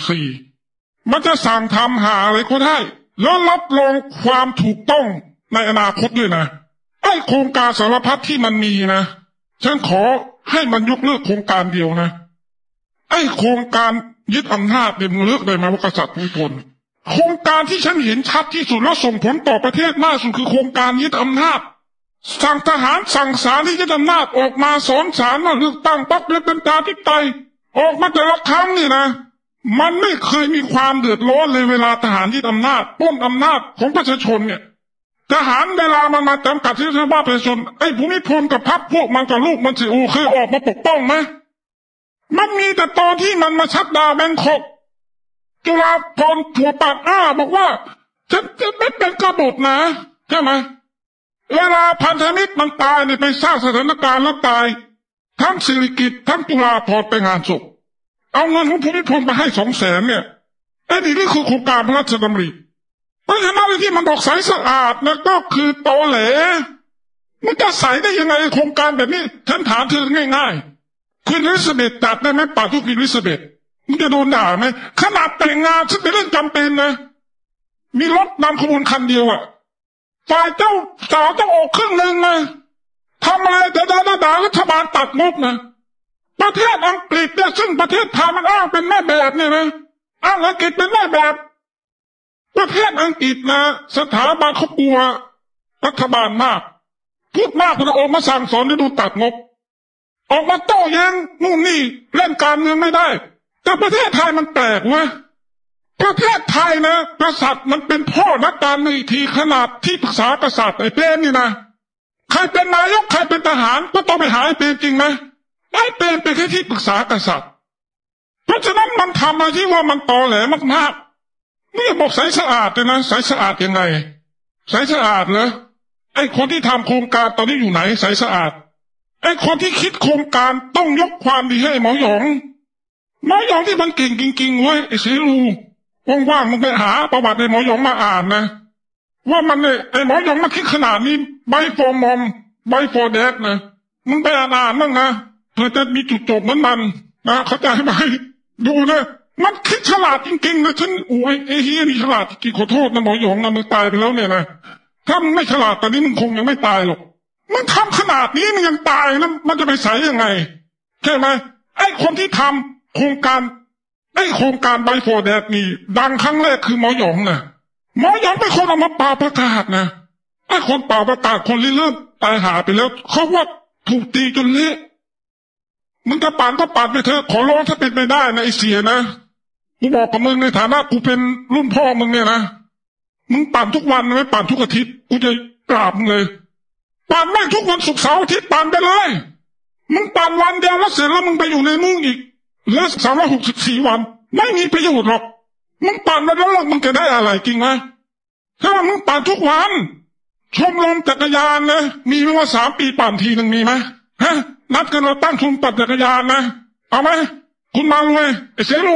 .44มันจะสั่งทำหาอะไรก็ได้แล้วรับรองความถูกต้องในอนาคตด้วยนะไอ้โครงการสารพัดที่มันมีนะฉันขอให้มันยกเลิกโครงการเดียวนะไอ้โครงการยึดอำนาจเนี่ยมึงเลิกได้ไหมว่ากษัตริย์มีผลโครงการที่ฉันเห็นชัดที่สุดแล้วส่งผลต่อประเทศมากสุดคือโครงการยึดอำนาจสั่งทหารสั่งศาลที่ยึดอำนาจออกมาสอนศาลว่าเลือกตั้งพรรคเป็นประชาธิปไตยออกมาแต่ละครั้งนี่นะมันไม่เคยมีความเดือดร้อนเลยเวลาทหารยึดอำนาจปล้นอำนาจของประชาชนเนี่ยทหารเวลามันมาจำกัดสิทธิภาพประชาชนไอ้ภูมิพลกับพรรคพวกมันกับลูกมันสิเคยออกมาปกป้องไหมมันมีแต่ตอนที่มันมาชักดาแบงคอกจุฬาภรณ์ถั่วปากบอกว่าฉันจะไม่เป็นกบฏนะใช่ไหมเวลาพันธมิตรมันตายเนี่ยไปสร้างสถานการณ์แล้วตายทั้งศิริกิติ์ทั้งจุฬาภรณ์ไปงานศพเอาเงินของภูมิพลมาให้200,000เนี่ยไอ้นี่คือโครงการพระราชดำริเพราะฉะนั้นที่มันบอกใสสะอาดนะก็คือตอแหลมันจะใสได้ยังไงโครงการแบบนี้ฉันถามเธอง่ายๆคุณลิซาเบธจัดได้ไหมป่าทุกคุณลิซาเบธมึงจะโดนด่าไหมขนาดแต่งงานฉันเป็นเรื่องจำเป็นนะมีรถนำขบวนคันเดียวอ่ะฝ่ายเจ้าสาวต้องออกครึ่งหนึ่งนะทำอะไรแต่ด่ารัฐบาลตัดงบนะประเทศอังกฤษเนี่ยซึ่งประเทศไทยมันอ้างเป็นแม่แบบเนี่ยนะอ้างอังกฤษเป็นแม่แบบประเทศอังกฤษนะสถาบันเขากลัวรัฐบาลมากพูดมากนะออกมาสั่งสอนได้ดูตัดงบออกมาโต้แย้งนู่นนี่เล่นการเมืองไม่ได้แต่ประเทศไทยมันแปลกเว้ยประเทศไทยนะกษัตริย์มันเป็นพ่อนักการเมืองอีกทีขนาดที่ปรึกษากษัตริย์ไอ้เป้นี่นะใครเป็นนายกใครเป็นทหารก็ต้องไปหาไอ้เป้จริงไหมไอ้เป้เป็นแค่ที่ปรึกษากษัตริย์เพราะฉะนั้นมันทำอะไรที่ว่ามันตอแหลมากๆนี่บอกใสสะอาดเลยนะใสสะอาดยังไงใสสะอาดเหรอไอ้คนที่ทำโครงการตอนนี้อยู่ไหนใสสะอาดไอ้คนที่คิดโครงการต้องยกความดีให้หมอหยองที่มันเก่งจริงๆเว้ยไอ้เสรูว่างๆมึงไปหาประวัติไอ้หมอหยองมาอ่านนะว่ามันเนี่ยไอ้หมอหยองมันคิดขนาดนี้ใบฟอร์มอมใบฟอร์แดดนะมึงไปอ่านมั่งนะเพื่อจะมีจุดจบเหมือนมันนะเข้าใจไหมดูนะมันคิดฉลาดจริงๆนะฉันโอ้ยไอ้เฮียนี่ฉลาดจริงขอโทษนะหมอหยองนะมึงตายไปแล้วเนี่ยนะถ้ามึงไม่ฉลาดตอนนี้มึงคงยังไม่ตายหรอกมันทำขนาดนี้มันยังตายนะมันจะไปใส่ยังไงใช่ไหมไอ้คนที่ทำโครงการไบโฟร์แดดนี่ดังครั้งแรกคือหมอหยองนะหมอหยองเป็นคนเอามาเป่าประกาศนะไอ้คนเป่าประกาศคนเริ่มตายหาไปแล้วเขาว่าถูกตีจนเละมึงจะปั่นก็ปั่นไปเถอะขอร้องถ้าเป็นไปได้นะไอ้เสียนะกูบอกกับมึงในฐานะกูเป็นรุ่นพ่อมึงเนี่ยนะมึงปั่นทุกวันไม่ปั่นทุกอาทิตย์กูจะกราบมึงเลยปั่นไม่ทุกวันศุกร์เสาร์อาทิตย์ปั่นไปเลยมึงปั่นวันเดียวแล้วเสร็จแล้วมึงไปอยู่ในมุ้งอีกเหลือ364 วันไม่มีประโยชน์หรอกมึงปั่นไปแล้วมึงจะได้อะไรจริงไหมถ้ามึงปั่นทุกวันชมรมจักรยานนะมีเวลา3 ปีปั่นทีหนึ่งมีไหมฮะนัดกันเราตั้งชมปั่นจักรยานนะเอาไหมคุณมาเลยไอ้เสรู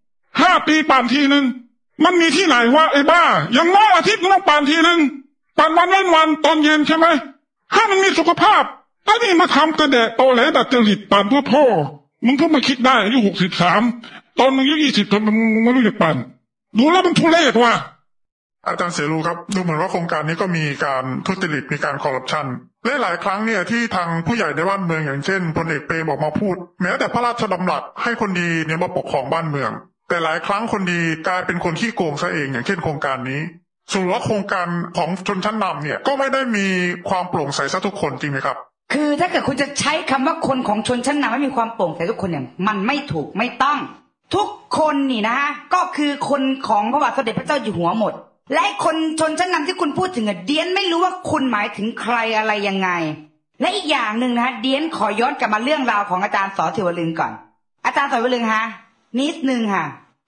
5 ปีปั่นทีหนึ่งมันมีที่ไหนวะไอ้บ้าอย่างน้อยอาทิตย์มึงต้องปั่นทีหนึ่งปั่นวันเว้นวันตอนเย็นใช่ไหมถ้ามันมีสุขภาพไอ้นี่มาทำกระแดะโตแหลดัดจริตปั่นเพื่อพ่อมึงเพิ่งมาคิดได้อายุ63ตอนมึงอายุ20ตอนมึงไม่รู้จักปั่นดูแล้วมันทุเรศว่ะอาจารย์เสรีครับดูเหมือนว่าโครงการนี้ก็มีการทุจริตมีการคอร์รัปชันหลายครั้งเนี่ยที่ทางผู้ใหญ่ในบ้านเมืองอย่างเช่นพลเอกเปรมออกมาพูดแม้แต่พระราชดำรัสให้คนดีเนี่ยมาปกครองบ้านเมืองแต่หลายครั้งคนดีกลายเป็นคนขี้โกงซะเองอย่างเช่นโครงการนี้ส่วนว่าโครงการของชนชั้นนำเนี่ยก็ไม่ได้มีความโปร่งใสซะทุกคนจริงไหมครับคือถ้าเกิดคุณจะใช้คำว่าคนของชนชั้นนำไม่มีความโปร่งใสทุกคนเนี่ยมันไม่ถูกไม่ต้องทุกคนนี่นะก็คือคนของพระบาทสมเด็จพระเจ้าอยู่หัวหมดและคนชนชั้นนำที่คุณพูดถึงเดียนไม่รู้ว่าคุณหมายถึงใครอะไรยังไงและอีกอย่างหนึ่งนะเดียนขอย้อนกลับมาเรื่องราวของอาจารย์ส.ศิวลึงก่อนอาจารย์ส.ศิวลึงฮะนิดนึงค่ะ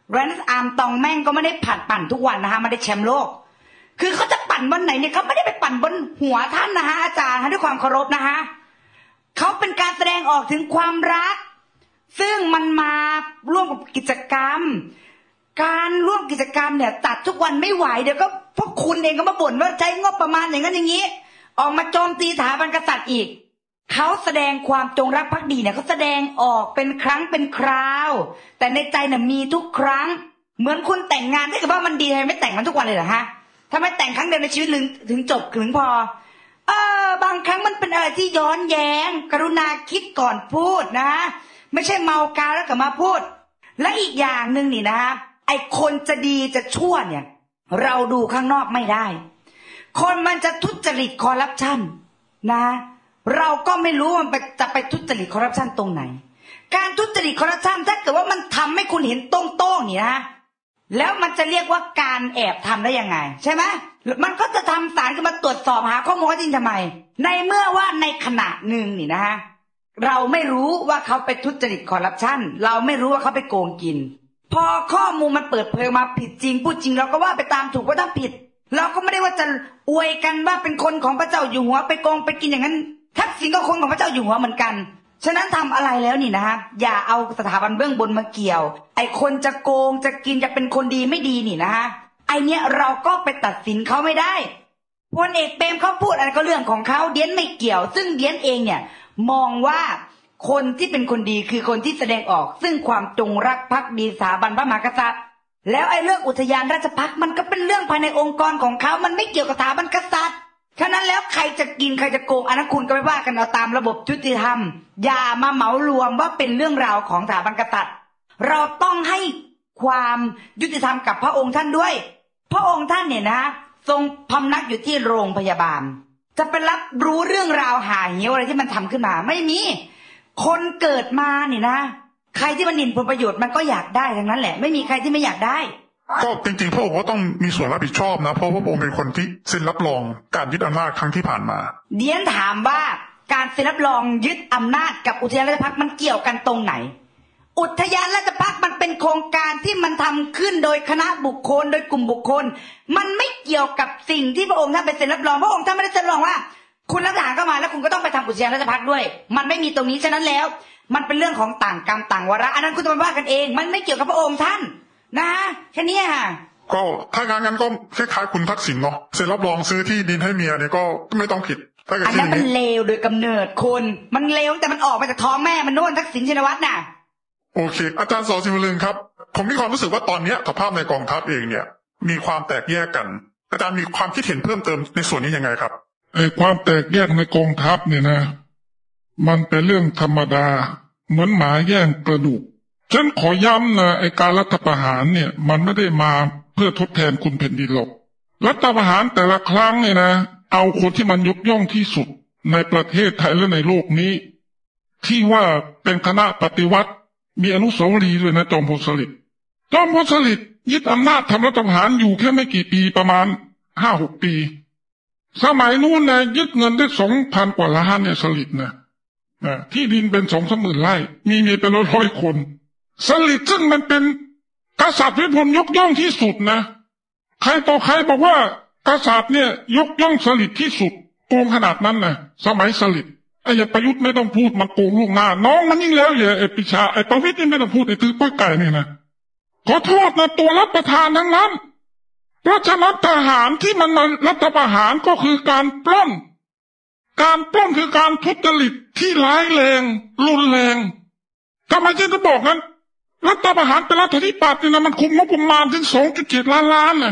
แรนซ์อาร์มตองแม่งก็ไม่ได้ปั่นทุกวันนะคะไม่ได้แชมป์โลกคือเขาจะปั่นบนไหนเนี่ยเขาไม่ได้ไปปั่นบนหัวท่านนะคะอาจารย์ด้วยความเคารพนะคะเขาเป็นการแสดงออกถึงความรักซึ่งมันมาร่วมกับกิจกรรมการร่วมกิจกรรมเนี่ยตัดทุกวันไม่ไหวเดี๋ยวก็พวกคุณเองก็มาบ่นว่าใช้งบประมาณอย่างนั้นอย่างนี้ออกมาโจมตีสถาบันกษัตริย์อีกเขาแสดงความจงรักภักดีเนี่ยเขาแสดงออกเป็นครั้งเป็นคราวแต่ในใจเนี่ยมีทุกครั้งเหมือนคุณแต่งงานถ้าเกิดว่ามันดีทำไมไม่แต่งกันทุกวันเลยเหรอฮะทำไมแต่งครั้งเดียวในชีวิตถึงจบถึงพอบางครั้งมันเป็นอะไรที่ย้อนแย้งกรุณาคิดก่อนพูดนะไม่ใช่เมากาวแล้วก็มาพูดและอีกอย่างหนึ่งนี่นะไอ้คนจะดีจะชั่วเนี่ยเราดูข้างนอกไม่ได้คนมันจะทุจริตคอร์รัปชันนะเราก็ไม่รู้มันจะไปทุจริตคอร์รัปชันตรงไหนการทุจริตคอร์รัปชันถ้าเกิดว่ามันทำให้คุณเห็นตรงๆนี่นะแล้วมันจะเรียกว่าการแอบทำได้ยังไงใช่ไหมมันก็จะทำศาลขึ้นมาตรวจสอบหาข้อมูลจริงทำไมในเมื่อว่าในขณะหนึ่งนี่นะเราไม่รู้ว่าเขาไปทุจริตคอร์รัปชันเราไม่รู้ว่าเขาไปโกงกินพอข้อมูลมันเปิดเผยมาผิดจริงพูดจริงเราก็ว่าไปตามถูกว่าถ้าผิดเราก็ไม่ได้ว่าจะอวยกันว่าเป็นคนของพระเจ้าอยู่หัวไปโกงไปกินอย่างนั้นทักษิณก็คนของพระเจ้าอยู่หัวเหมือนกันฉะนั้นทำอะไรแล้วนี่นะอย่าเอาสถาบันเบื้องบนมาเกี่ยวไอ้คนจะโกงจะกินจะเป็นคนดีไม่ดีนี่นะไอ้เนี้ยเราก็ไปตัดสินเขาไม่ได้พลเอกเปรมเขาพูดอะไรก็เรื่องของเขาเดียนไม่เกี่ยวซึ่งเดียนเองเนี่ยมองว่าคนที่เป็นคนดีคือคนที่แสดงออกซึ่งความจงรักภักดีสถาบันพระมหากษัตริย์แล้วไอ้เรื่องอุทยานราชภัฏมันก็เป็นเรื่องภายในองค์กรของเขามันไม่เกี่ยวกับสถาบันกษัตริย์ฉะนั้นแล้วใครจะกินใครจะโกงอันนั้นคุณก็ไม่ว่ากันเอาตามระบบยุติธรรมอย่ามาเหมารวมว่าเป็นเรื่องราวของสถาบันกษัตริย์เราต้องให้ความยุติธรรมกับพระองค์ท่านด้วยพระองค์ท่านเนี่ยนะทรงพำนักอยู่ที่โรงพยาบาลจะไปรับรู้เรื่องราวหาเหวอะไรที่มันทำขึ้นมาไม่มีคนเกิดมานี่นะใครที่มันหมิ่นผลประโยชน์มันก็อยากได้ทั้งนั้นแหละไม่มีใครที่ไม่อยากได้ก็จริงๆพระองค์ก็ต้องมีส่วนรับผิดชอบนะเพราะว่าพระองค์เป็นคนที่เซ็นรับรองการยึดอำนาจครั้งที่ผ่านมาเดียนถามว่าการเซ็นรับรองยึดอำนาจกับอุทยานราชภัฏมันเกี่ยวกันตรงไหนอุทยานราชภัฏมันเป็นโครงการที่มันทำขึ้นโดยคณะบุคคลโดยกลุ่มบุคคลมันไม่เกี่ยวกับสิ่งที่พระองค์ท่านไปเซ็นรับรองพระองค์ท่านไม่ได้เซ็นรับรองว่าคุณรับทหารเข้ามาแล้วคุณก็ต้องไปทำอุทยานราชภัฏด้วยมันไม่มีตรงนี้ฉะนั้นแล้วมันเป็นเรื่องของต่างกรรมต่างวาระอันนั้นคุณต้องไปว่ากันเองมันไม่เกี่ยวกับพระองค์ท่านนะแค่นี้ค่ะก็ถ้างั้นก็คล้ายๆคุณทักษิณเนาะเซ็นรับรองซื้อที่ดินให้เมียเนี่ยก็ไม่ต้องผิดอันนั้นมันเลวโดยกำเนิดคนมันเลวแต่มันออกมาจากท้องแม่มันโน่นทักษิณชินวัตรน่ะโอเคอาจารย์สอศิวลึงครับผมมีความรู้สึกว่าตอนนี้สภาพในกองทัพเองเนี่ยมีความแตกแยกกันอาจารย์มีความคิดเห็นเพิ่มเติมในส่วนนี้ยังไงครับความแตกแยกในกองทัพเนี่ยนะมันเป็นเรื่องธรรมดาเหมือนหมาแย่งกระดูกฉันขอย้ำนะการรัฐประหารเนี่ยมันไม่ได้มาเพื่อทดแทนคุณแผ่นดินหรอกรัฐประหารแต่ละครั้งเนี่ยนะเอาคนที่มันยกย่องที่สุดในประเทศไทยและในโลกนี้ที่ว่าเป็นคณะปฏิวัติมีอนุสาวรีย์ด้วยนะจอมพลสฤษดิ์ยึดอำนาจทำรัฐประหารอยู่แค่ไม่กี่ปีประมาณ 5-6 ปีสมัยนู้นนะยึดเงินได้ 2,000 กว่าล้านเนี่ยสฤษดิ์นะที่ดินเป็น 2-3 หมื่นไร่มีเป็นร้อยคนสฤษดิ์ซึ่งมันเป็นกษัตริย์ที่พลยกย่องที่สุดนะใครต่อใครบอกว่ากษัตริย์เนี่ยยกย่องสฤษดิ์ที่สุดโกงขนาดนั้นนะสมัยสฤษดิ์อย่าประยุทธ์ไม่ต้องพูดมันโกงล่วงหน้าน้องมันยิ่งแล้วอย่าปิชาประวิตรนี่ไม่ต้องพูดถือป้อยไก่นี่นะขอโทษนะตัวรับประทานทั้งนั้นเพราะฉะนั้นทหารที่มันมารัฐประหารก็คือการปล้นคือการทุจริตที่ร้ายแรงรุนแรงทำไมฉันจะบอกนั้นรัฐประหารเป็นรัฐที่ปัดนี่นะมันคุมงบประมาณถึง 2.7 ล้านล้านนะ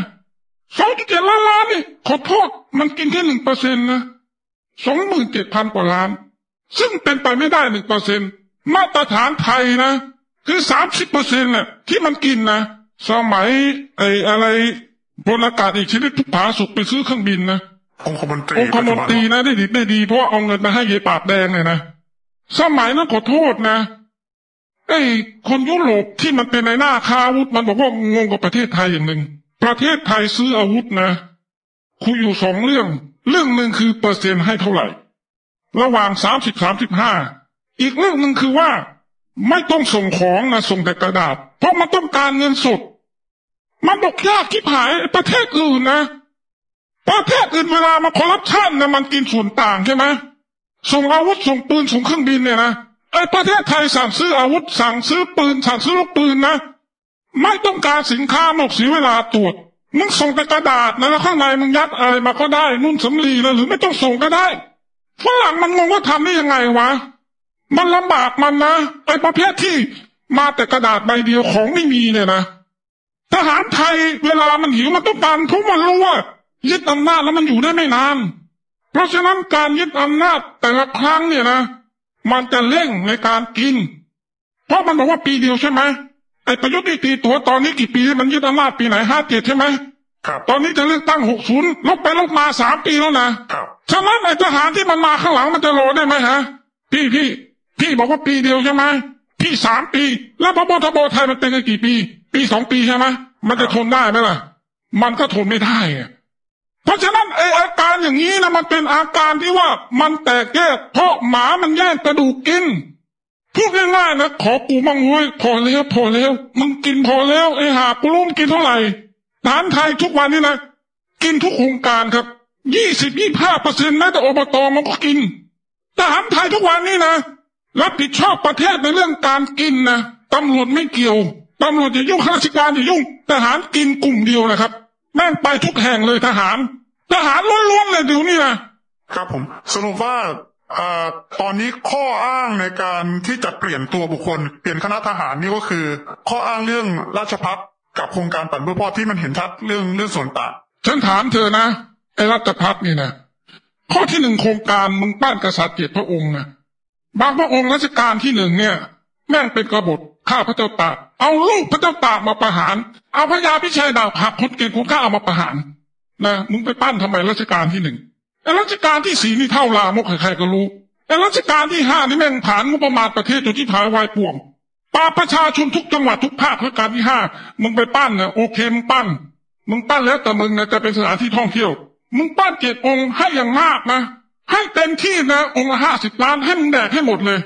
2.7 ล้านล้านนี่ขอโทษมันกินแค่ 1% นะ 27,000 กว่าล้านซึ่งเป็นไปไม่ได้ 1% มาตรฐานไทยนะคือ 30% น่ะที่มันกินนะสมัยอะไรพลอากาศเอกชลิดทุกผาสุกไปซื้อเครื่องบินนะองคมนตรีนะได้ดีเพราะเอาเงินมาให้ยายปากแดงเลยนะสมัยนั้นขอโทษนะคนยุโรปที่มันเป็นในหน้าค้าอาวุธมันบอกว่างงกับประเทศไทยอย่างหนึ่งประเทศไทยซื้ออาวุธนะคุยอยู่2 เรื่องหนึ่งคือเปอร์เซ็นต์ให้เท่าไหร่ระหว่าง30-35อีกเรื่องหนึ่งคือว่าไม่ต้องส่งของนะส่งแต่กระดาษเพราะมันต้องการเงินสดมันบอกยากที่ผายประเทศอื่นนะประเทศอื่นเวลามาคอร์รัปชันนะมันกินส่วนต่างใช่ไหมส่งอาวุธส่งปืนส่งเครื่องบินเนี่ยนะไอ้ประเทศไทยสั่งซื้ออาวุธสั่งซื้อปืนสั่งซื้อลูกปืนนะไม่ต้องการสินค้าหมกเสียเวลาตรวจมึงส่งแต่กระดาษนะแล้วข้างในมึงยัดอะไรมาก็ได้นุ่นสำลีแล้วหรือไม่ต้องส่งก็ได้ฝรั่งมันงงว่าทำได้ยังไงวะมันลำบากมันนะไอ้ประเภทที่มาแต่กระดาษใบเดียวของไม่มีเนี่ยนะทหารไทยเวลามันหิวมันต้องการทุกมันรู้ว่ายึดอำนาจแล้วมันอยู่ได้ไม่นานเพราะฉะนั้นการยึดอำนาจแต่ละครั้งเนี่ยนะมันจะเร่งในการกินเพราะมันบอกว่าปีเดียวใช่ไหมไอ้ประยุทธ์ตีตัวตอนนี้กี่ปีมันยึดอำนาจปีไหน57ใช่ไหมครับตอนนี้จะเลือกตั้ง60ลบไปลบมา3 ปีแล้วนะครับฉะนั้นไอ้ทหารที่มันมาข้างหลังมันจะรอได้ไหมฮะพี่บอกว่าปีเดียวใช่ไหมพี่3 ปีแล้วพบทบไทยมันเป็นกันกี่ปี2 ปีใช่ไหมมันจะทนได้ไหมล่ะมันก็ทนไม่ได้เพราะฉะนั้นไอ้อาการอย่างนี้นะมันเป็นอาการที่ว่ามันแตกแยกเพราะหมามันแย่งกระดูกกินพูดง่ายๆนะขอกูมั่งเว้ยพอแล้วมึงกินพอแล้วไอ้หากูรู้มึงกินเท่าไหร่ทหารไทยทุกวันนี้นะกินทุกโครงการครับ20-25%นะแต่อบตมันก็กินทหารไทยทุกวันนี้นะรับผิดชอบประเทศในเรื่องการกินนะตำรวจไม่เกี่ยวตำรวจอย่ายุ่งข้าราชการอย่ายุ่งทหารกินกลุ่มเดียวนะครับแม่งไปทุกแห่งเลยทหารล้วนๆเลยเดี๋ยวนี้นะครับผมสรุปว่าตอนนี้ข้ออ้างในการที่จะเปลี่ยนตัวบุคคลเปลี่ยนคณะทหารนี่ก็คือข้ออ้างเรื่องราชภัฏกับโครงการปั่นเพื่อพ่อที่มันเห็นชัดเรื่องส่วนต่างฉันถามเธอนะไอ้ราชภัฏนี่นะข้อที่1โครงการมึงปั้นกษัตริย์7 พระองค์นะบางพระองค์รัชกาลที่1เนี่ยแม่งเป็นกบฏฆ่าพระเจ้าตากเอาลูกพระเจ้าตากมาประหารเอาพญาพิชัยดาบหักคนเก่งคนข้าเอามาประหารนะมึงไปปั้นทำไมรัชกาลที่1ไอ้รัชกาลที่4นี่เท่าลามกใครๆก็รู้ไอ้รัชกาลที่5นี่แม่งผ่านงบประมาณประเทศจนที่ผายวายป่วงปราบประชาชนทุกจังหวัดทุกภาครัชกาลที่5มึงไปปั้นนะโอเคมึงปั้นแล้วแต่มึงนะจะเป็นสถานที่ท่องเที่ยวมึงปั้น7 องค์ให้อย่างมากนะให้เต็มที่นะองค์ละ50 ล้านให้มึงแดกให้หมดเลย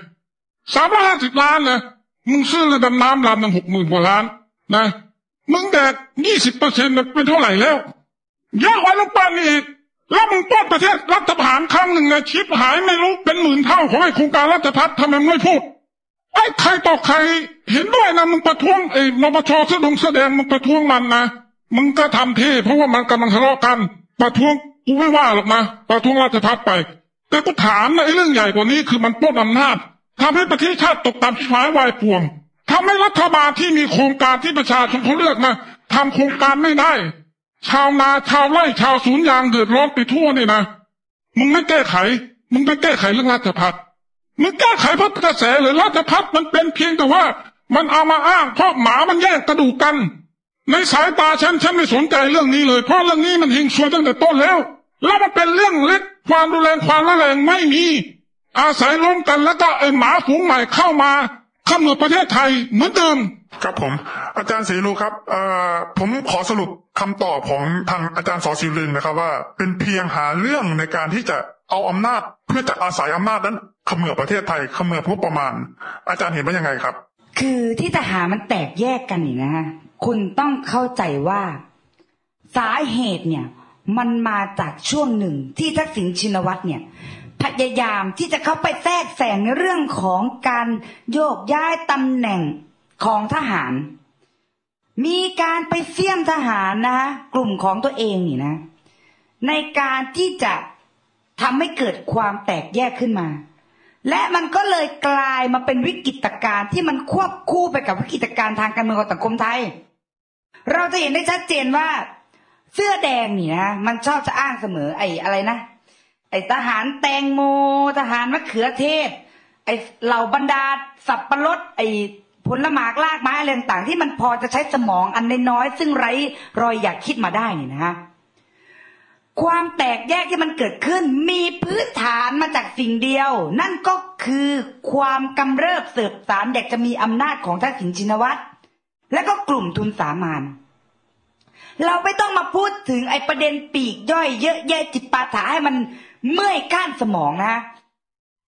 350 ล้านนะมึงซื้อเรือดำน้ำลำนึง60,000 กว่าล้านนะมึงแดก20%เป็นเท่าไหร่แล้วเยอะกว่าลูกปั้นอีกแล้วมึงป้อนประเทศรัฐประหารครั้งหนึ่งนะชิบหายไม่รู้เป็น10,000 เท่าของไอ้โครงการรัฐพัฒน์ทำไมไม่พูดไอ้ใครต่อใครเห็นด้วยนะมึงประท้วงไอ้นปช.แสดงมึงประท้วงมันนะมึงก็ทำเท่เพราะว่ามันกำลังทะเลาะกันประท้วงกูไม่ว่าหรอกนะประท้วงรัฐพัฒน์ไปแต่กูถามนะไอ้เรื่องใหญ่กว่านี้คือมันปล้นอำนาจทำให้ประเทศชาติตกต่ำชิบหายวายป่วงทำให้รัฐบาลที่มีโครงการที่ประชาชนเขาเลือกนะทำโครงการไม่ได้ชาวนาชาวไร่ชาวสวนยางเดือดร้อนไปทั่วนี่นะมึงไม่แก้ไขเรื่องราชภัฏมึงแก้ไขเพราะกระแสหรือราชภัฏมันเป็นเพียงแต่ว่ามันเอามาอ้างเพราะหมามันแย่งกระดูกกันในสายตาฉันไม่สนใจเรื่องนี้เลยเพราะเรื่องนี้มันเฮงซวยตั้งแต่ต้นแล้วมันเป็นเรื่องเล็กความรุนแรงความร้ายแรงไม่มีอาศัยล้มกันแล้วก็ไอ้หมาฝูงใหม่เข้ามาขมือบประเทศไทยเหมือนเดิมครับผมอาจารย์ศรีรูครับผมขอสรุปคำตอบของทางอาจารย์ส.ศิวลึงนะครับว่าเป็นเพียงหาเรื่องในการที่จะเอาอำนาจเพื่อจะอาศัยอำนาจนั้นขมือบประเทศไทยขมือบงบประมาณอาจารย์เห็นว่ายังไงครับคือที่ทหารมันแตกแยกกันนี่นะฮะคุณต้องเข้าใจว่าสาเหตุเนี่ยมันมาจากช่วงหนึ่งที่ทักษิณชินวัตรเนี่ยพยายามที่จะเข้าไปแทรกแซงในเรื่องของการโยกย้ายตำแหน่งของทหารมีการไปเสี้ยมทหารนะกลุ่มของตัวเองนี่นะในการที่จะทำให้เกิดความแตกแยกขึ้นมาและมันก็เลยกลายมาเป็นวิกฤตการณ์ที่มันควบคู่ไปกับวิกฤตการณ์ทางการเมืองของสังคมไทยเราจะเห็นได้ชัดเจนว่าเสื้อแดงนี่นะมันชอบจะอ้างเสมอไอ้อะไรนะไอ้ทหารแตงโมทหารมะเขือเทศไอ้เหล่าบรรดาสับปะรดไอ้ผลหมากรากไม้อะไรต่างๆที่มันพอจะใช้สมองอันน้อยๆซึ่งไร้รอยอยากคิดมาได้นี่นะฮะความแตกแยกที่มันเกิดขึ้นมีพื้นฐานมาจากสิ่งเดียวนั่นก็คือความกำเริบเสบสารอยากจะมีอำนาจของทักษิณชินวัตรและก็กลุ่มทุนสามัญเราไม่ต้องมาพูดถึงไอ้ประเด็นปีกย่อยเยอะแยะจิปาถะให้มันเมื่อยก้านสมองนะพ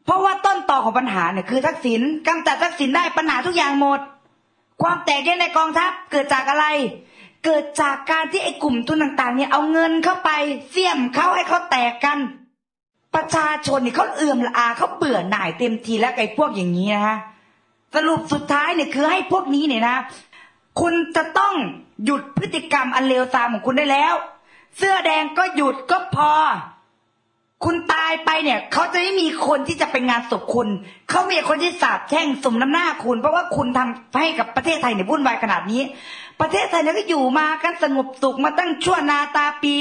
เพราะว่าต้นตอของปัญหาเนี่ยคือทักษิณกำจัดทักษิณได้ปัญหาทุกอย่างหมดความแตกแยกในกองทัพเกิดจากอะไรเกิดจากการที่ไอ้กลุ่มทุนต่างๆเนี่ยเอาเงินเข้าไปเสี่ยมเขาให้เขาแตกกันประชาชนนี่เขาเอื่อมละอาเขาเบื่อหน่ายเต็มทีแล้วไอ้พวกอย่างนี้นะฮะสรุปสุดท้ายเนี่ยคือให้พวกนี้เนี่ยนะคุณจะต้องหยุดพฤติกรรมอันเลวทรามของคุณได้แล้วเสื้อแดงก็หยุดก็พอคุณตายไปเนี่ยเขาจะไม่มีคนที่จะไปงานศพคุณเขามีคนที่สาบแช่งสมน้ำหน้าคุณเพราะว่าคุณทำให้กับประเทศไทยเนี่ยวุ่นวายขนาดนี้ประเทศไทยเนี่ยก็อยู่มากันสงบสุขมาตั้งชั่วนาตาปี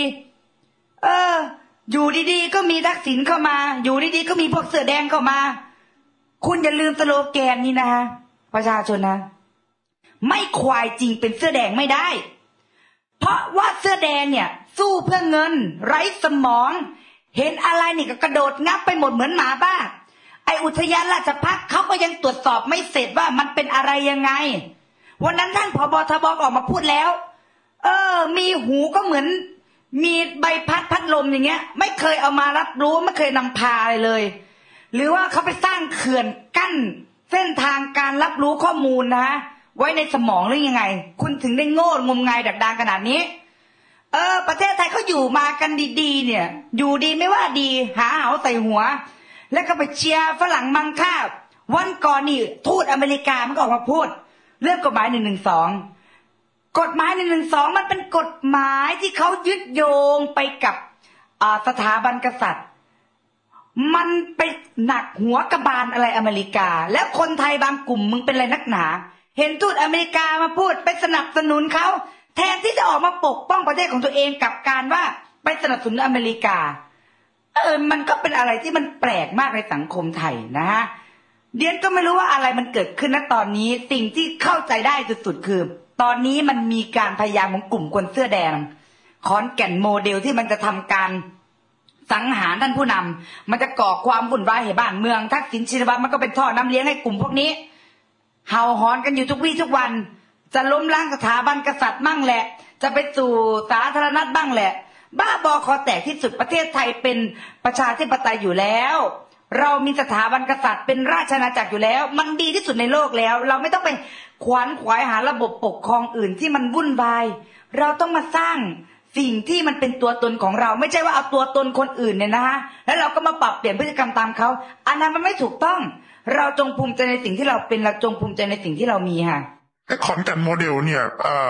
อยู่ดีๆก็มีทักษิณเข้ามาอยู่ดีๆก็มีพวกเสื้อแดงเข้ามาคุณอย่าลืมสโลแกนนี้นะฮะประชาชนนะไม่ควายจริงเป็นเสื้อแดงไม่ได้เพราะว่าเสื้อแดงเนี่ยสู้เพื่อเงินไร้สมองเห็นอะไรนี่ก็กระโดดงับไปหมดเหมือนหมาบ้าไออุทยานราชภัฏเขาก็ยังตรวจสอบไม่เสร็จว่ามันเป็นอะไรยังไงวันนั้นท่านผบ.ทบ.ออกมาพูดแล้วมีหูก็เหมือนมีใบพัดลมอย่างเงี้ยไม่เคยเอามารับรู้ไม่เคยนำพาเลยหรือว่าเขาไปสร้างเขื่อนกั้นเส้นทางการรับรู้ข้อมูลนะไว้ในสมองหรือยังไงคุณถึงได้โง่งมงายดักดานขนาดนี้ประเทศไทยเขาอยู่มากันดีๆเนี่ยอยู่ดีไม่ว่าดีหาเหาใส่หัวแล้วก็ไปเชียร์ฝรั่งมังค่าวันก่อนนี่ทูตอเมริกามันก็ออกมาพูดเรื่องกฎหมาย112กฎหมาย112มันเป็นกฎหมายที่เขายึดโยงไปกับสถาบันกษัตริย์มันไปหนักหัวกระบาลอะไรอเมริกาแล้วคนไทยบางกลุ่มมึงเป็นอะไรนักหนาเห็นทูตอเมริกามาพูดไปสนับสนุนเขาแทนที่จะออกมาปกป้องประเทศของตัวเองกับการว่าไปสนับสนุนอเมริกามันก็เป็นอะไรที่มันแปลกมากในสังคมไทยนะฮะเดียนก็ไม่รู้ว่าอะไรมันเกิดขึ้นณตอนนี้สิ่งที่เข้าใจได้สุดๆคือตอนนี้มันมีการพยายามของกลุ่มคนเสื้อแดงขอนแก่นโมเดลที่มันจะทำการสังหารท่านผู้นำมันจะก่อความวุ่นวายให้บ้านเมืองทักษิณชินวัตรมันก็เป็นท่อน้ำเลี้ยงให้กลุ่มพวกนี้เห่าหอนกันอยู่ทุกวี่ทุกวันจะล้มล้างสถาบันกษัตริย์มั่งแหละจะไปสู่สาธารณรัฐบ้างแหละบ้าบอคอแตกที่สุดประเทศไทยเป็นประชาธิปไตยอยู่แล้วเรามีสถาบันกษัตริย์เป็นราชอาณาจักรอยู่แล้วมันดีที่สุดในโลกแล้วเราไม่ต้องไปขวนขวายหาระบบปกครองอื่นที่มันวุ่นวายเราต้องมาสร้างสิ่งที่มันเป็นตัวตนของเราไม่ใช่ว่าเอาตัวตนคนอื่นเนี่ยนะฮะแล้วเราก็มาปรับเปลี่ยนพฤติกรรมตามเขาอันนั้นมันไม่ถูกต้องเราจงภูมิใจในสิ่งที่เราเป็นเราจงภูมิใจในสิ่งที่เรามีค่ะไอ้ขอนแก่นโมเดลเนี่ย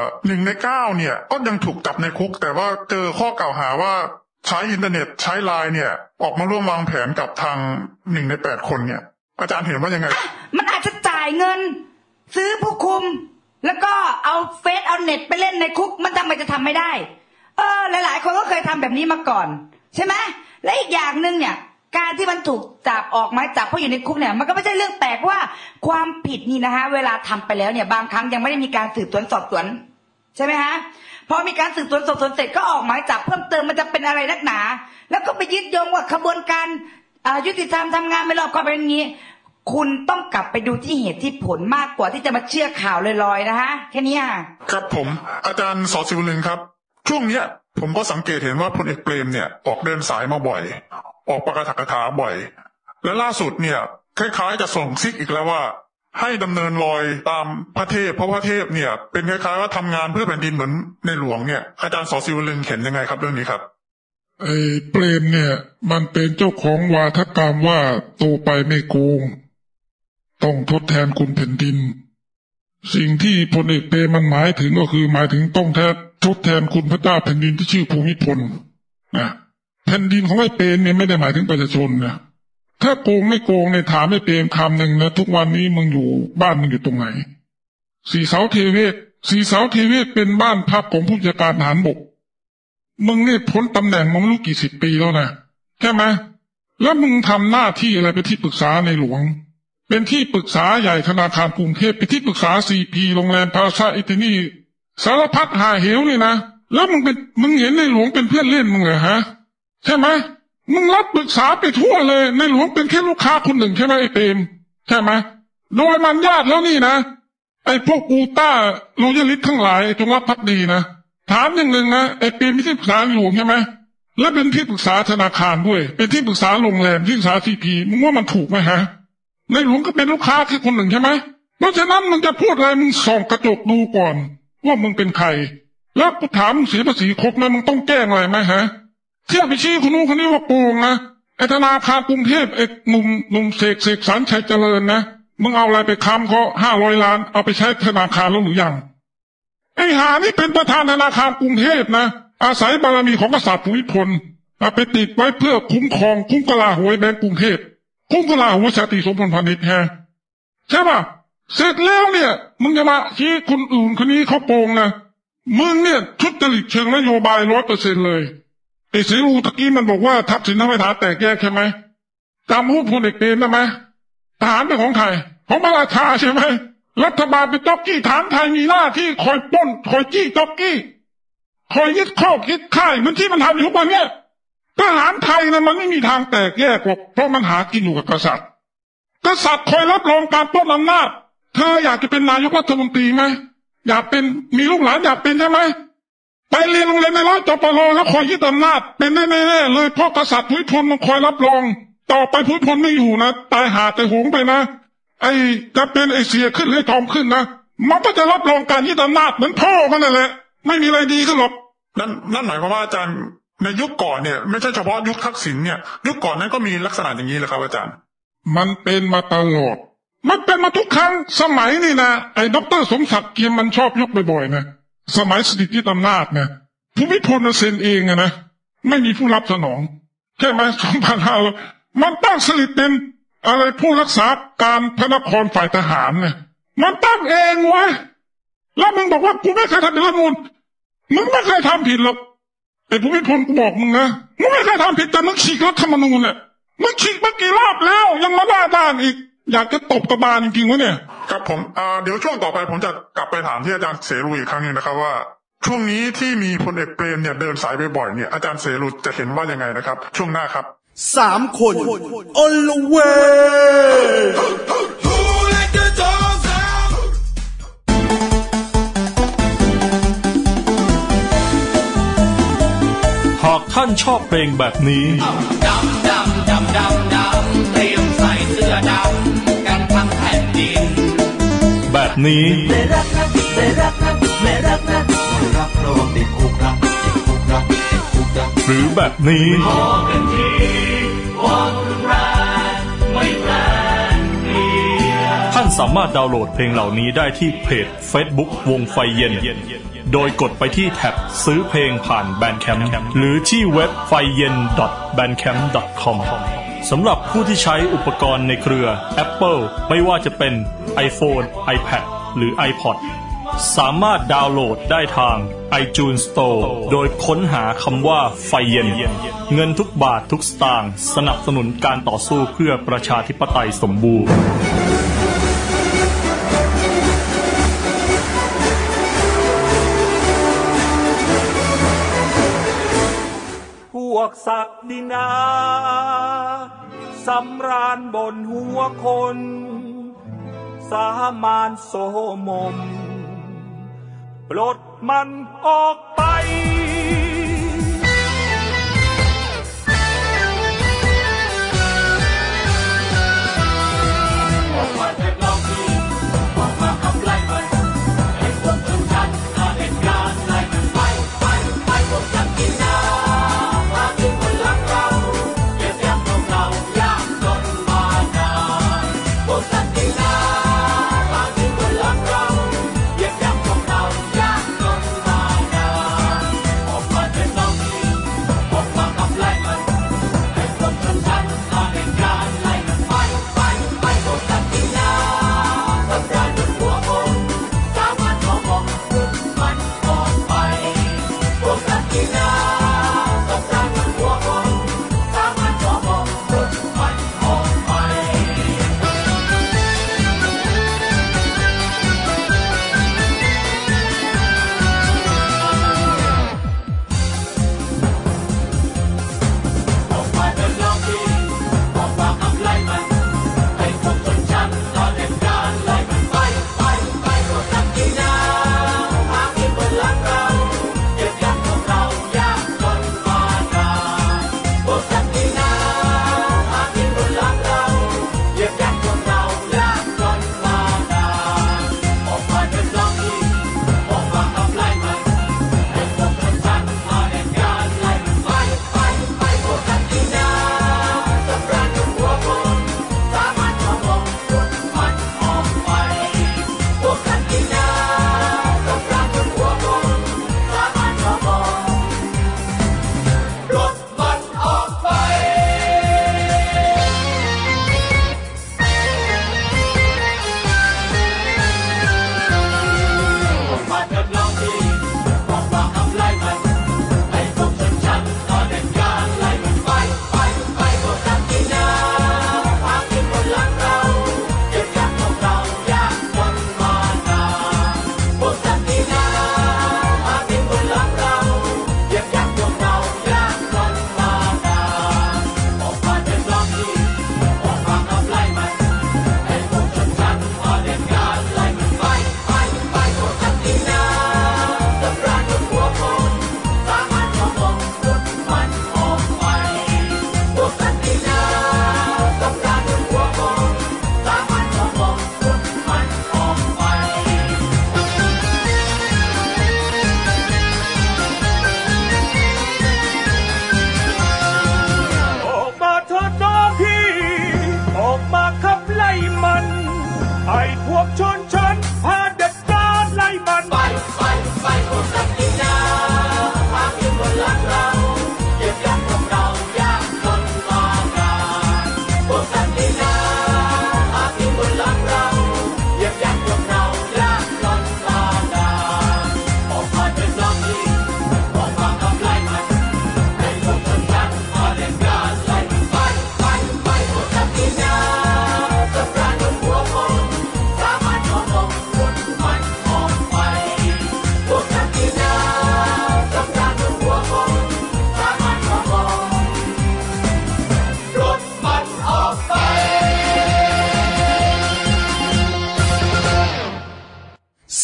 1 ใน 9เนี่ยก็ยังถูกจับในคุกแต่ว่าเจอข้อกล่าวหาว่าใช้อินเทอร์เน็ตใช้ไลน์เนี่ยออกมาร่วมวางแผนกับทาง1 ใน 8คนเนี่ยอาจารย์เห็นว่ายังไงมันอาจจะจ่ายเงินซื้อผู้คุมแล้วก็เอาเฟซเอาเน็ตไปเล่นในคุกมันทำไมจะทำไม่ได้หลายๆคนก็เคยทำแบบนี้มาก่อนใช่ไหมและอีกอย่างนึงเนี่ยการที่มันถูกจับออกหมายจับเพราะอยู่ในคุกเนี่ยมันก็ไม่ใช่เรื่องแปลกว่าความผิดนี่นะฮะเวลาทำไปแล้วเนี่ยบางครั้งยังไม่ได้มีการสืบสวนสอบสวนใช่ไหมฮะพอมีการสืบสวนสอบสวนเสร็จก็ออกหมายจับเพิ่มเติมมันจะเป็นอะไรนักหนาแล้วก็ไปยึดโยงว่าขบวนการยุติธรรมทำงานไม่รอบคอบเป็นอย่างนี้คุณต้องกลับไปดูที่เหตุที่ผลมากกว่าที่จะมาเชื่อข่าวลอยๆนะฮะแค่นี้ครับผมอาจารย์ส.ศิวลึงครับช่วงเนี้ยผมก็สังเกตเห็นว่าพลเอกเปรมเนี่ยออกเดินสายมาบ่อยออกประกาศกถาบ่อยและล่าสุดเนี่ยคล้ายๆจะส่งซิกอีกแล้วว่าให้ดำเนินรอยตามพระเทพเพราะพระเทพเนี่ยเป็นคล้ายๆว่าทำงานเพื่อแผ่นดินเหมือนในหลวงเนี่ยอาจารย์ส.ศิวลึงเห็นยังไงครับเรื่องนี้ครับเปรมเนี่ยมันเป็นเจ้าของวาทกรรมว่าโตไปไม่โกงต้องทดแทนคุณแผ่นดินสิ่งที่พลเอกเปรมมันหมายถึงก็คือหมายถึงต้องทดแทนคุณพระเจ้าแผ่นดินที่ชื่อภูมิพลนะแผ่นดินของไอ้เปรมเนี่ยไม่ได้หมายถึงประชาชนนะถ้าโกงไม่โกงในถามไอ้เปรมคำหนึ่งนะทุกวันนี้มึงอยู่บ้านมึงอยู่ตรงไหนสีเสาเทเวศเป็นบ้านพักของผู้จัดการทหารบกมึงนี่พ้นตำแหน่งมาไม่รู้กี่สิบปีแล้วนะใช่ไหมแล้วมึงทำหน้าที่อะไรเป็นที่ปรึกษาในหลวงเป็นที่ปรึกษาใหญ่ธนาคารกรุงเทพเป็นที่ปรึกษาCPโรงแรมพาซาอิตานีสารพัดหาเหวนี่นะแล้วมึงเห็นในหลวงเป็นเพื่อนเล่นมึงเหรอฮะใช่ไหมมึงรับปรึกษาไปทั่วเลยในหลวงเป็นแค่ลูกค้าคนหนึ่งใช่ไหมไอ้เปรมใช่ไหมโดยมันญาติแล้วนี่นะไอ้พวกอูต้าโรยัลลิสทั้งหลายจงรับภักดีนะถามอย่างหนึ่งนะไอ้เปรมไม่ใช่ปรึกษาหลวงใช่ไหมและเป็นที่ปรึกษาธนาคารด้วยเป็นที่ปรึกษาโรงแรมที่ปรึกษาซีพีมึงว่ามันถูกไหมฮะในหลวงก็เป็นลูกค้าแค่คนหนึ่งใช่ไหมเพราะฉะนั้นมึงจะพูดอะไรมึงส่องกระจกดูก่อนว่ามึงเป็นใครแล้วกูถามมึงเสียภาษีครบนะมึงต้องแจ้งอะไรไหมฮะเที่ยวไปชี้คนนู้นคนนี้ว่าโกงนะไอ้ธนาคารกรุงเทพไอ้หนุ่มเสกสรรชัยเจริญนะมึงเอาอะไรไปค้ำเขา500 ล้านเอาไปใช้ธนาคารแล้วหรือยังไอ้หานี่เป็นประธานธนาคารกรุงเทพนะอาศัยบารมีของกษัตริย์ภูมิพลเอาไปติดไว้เพื่อคุ้มครองคุ้มกลาหัวแบงก์กรุงเทพคุ้มกลาหัวชาติสมพลพาณิชย์ฮะใช่ป่ะเสร็จแล้วเนี่ยมึงจะมาชี้คนอื่นคนนี้เขาโกงนะมึงเนี่ยทุจริตเชิงนโยบาย 100% เลยไอ้เสรีตะกี้มันบอกว่าทักษิณทำให้ฐานแตกแยกใช่ไหมจำรูปพลเอกเปรมได้ไหมทหารเป็นของใครของพระราชาใช่ไหมรัฐบาลเป็นจ็อกกี้ฐานไทยมีหน้าที่คอยปล้นคอยจี้จ็อกกี้คอยยึดข้อยึดค่ายเหมือนที่มันทำอยู่ทุกวันเนี่ยทหารไทยนะมันไม่มีทางแตกแยกหรอกเพราะมันหากินอยู่กับกษัตริย์คอยรับรองการปล้นอำนาจเธออยากจะเป็นนายกรัฐมนตรีไหมอยากเป็นมีลูกหลานอยากเป็นใช่ไหมไปเรียนโรงเรียนในร้อยจปรแล้วคอยยึดอำนาจเป็นแน่ๆเลยเพราะกษัตริย์ภูมิพลมันคอยรับรองต่อไปภูมิพลไม่อยู่นะตายหาแต่หงไปนะไอ้จะเป็นไอ้เสียขึ้นหรือทอมขึ้นนะมันก็จะรับรองการยึดอำนาจเหมือนพ่อมันนั่นแหละไม่มีอะไรดีขึ้นหรอกนั่นหมายความว่าอาจารย์ในยุคก่อนเนี่ยไม่ใช่เฉพาะยุคทักษิณเนี่ยยุคก่อนนั้นก็มีลักษณะอย่างนี้เลยครับอาจารย์มันเป็นมาตลอดมันเป็นมาทุกครั้งสมัยนี่นะไอ้ดร.สมศักดิ์เกียมมันชอบยกบ่อยๆนะสมัยสถิตยึดอำนาจนะภูมิพลเซ็นเองนะไม่มีผู้รับสนองใช่ไหม2,500มันตั้งสลิดเป็นอะไรผู้รักษาการพระนครฝ่ายทหารเนี่ยมันตั้งเองวะแล้วมึงบอกว่ากูไม่เคยทำผิดรัฐธรรมนูญมึงไม่เคยทำผิดหรอกไอ้ภูมิพลกูบอกมึงนะมึงไม่เคยทำผิดแต่มึงฉีกรัฐธรรมนูญเนี่ยมึงฉีกมากี่รอบแล้วยังมาด่าด้านอีกอยากจะตบกระบาลจริงๆวะเนี่ยครับผมเดี๋ยวช่วงต่อไปผมจะกลับไปถามที่อาจารย์เสรีอีกครั้งนึงนะครับว่าช่วงนี้ที่มีพลเอกเปรมเนี่ยเดินสายบ่อยๆเนี่ยอาจารย์เสรีจะเห็นว่ายังไงนะครับช่วงหน้าครับ 3 คน on the way หากท่านชอบเพลงแบบนี้ดำเตรียมใส่เสื้อดำกันทั้งแผ่นดินแบบนี้ไม่รักนะไม่รักนะไม่รักนะไม่รักโดนติดคุกนะติดคุกนะติดคุกนะหรือแบบนี้พอกันทีวันแรกไม่แปลงเปลี่ยนท่านสามารถดาวน์โหลดเพลงเหล่านี้ได้ที่เพจ Facebook วงไฟเย็นโดยกดไปที่แท็บซื้อเพลงผ่าน Bandcamp หรือที่เว็บไฟเย็น .bandcamp.com สำหรับผู้ที่ใช้อุปกรณ์ในเครือ Apple ไม่ว่าจะเป็น iPhone, iPad หรือ iPod สามารถดาวน์โหลดได้ทาง iTunes Store โดยค้นหาคำว่าไฟเย็นเงินทุกบาททุกสตางค์สนับสนุนการต่อสู้เพื่อประชาธิปไตยสมบูรณ์พวกศักดินาสำราญบนหัวคนสามานโสมมปลดมันออกไปออกมาจากเราดูออกมาขับไล่มันให้พวกชนชั้นเหตุการณ์ไล่มันไปพวกศักดินาพ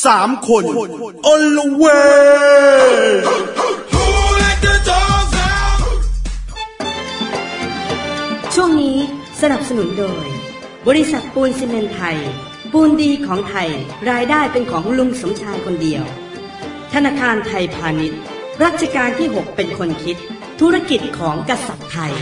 3 คน on the way ช่วงนี้สนับสนุนโดยบริษัทปูนซีเมนต์ไทยปูนดีของไทยรายได้เป็นของลุงสมชายคนเดียวธนาคารไทยพาณิชย์รัชกาลที่ 6เป็นคนคิดธุรกิจของกษัตริย์ไทย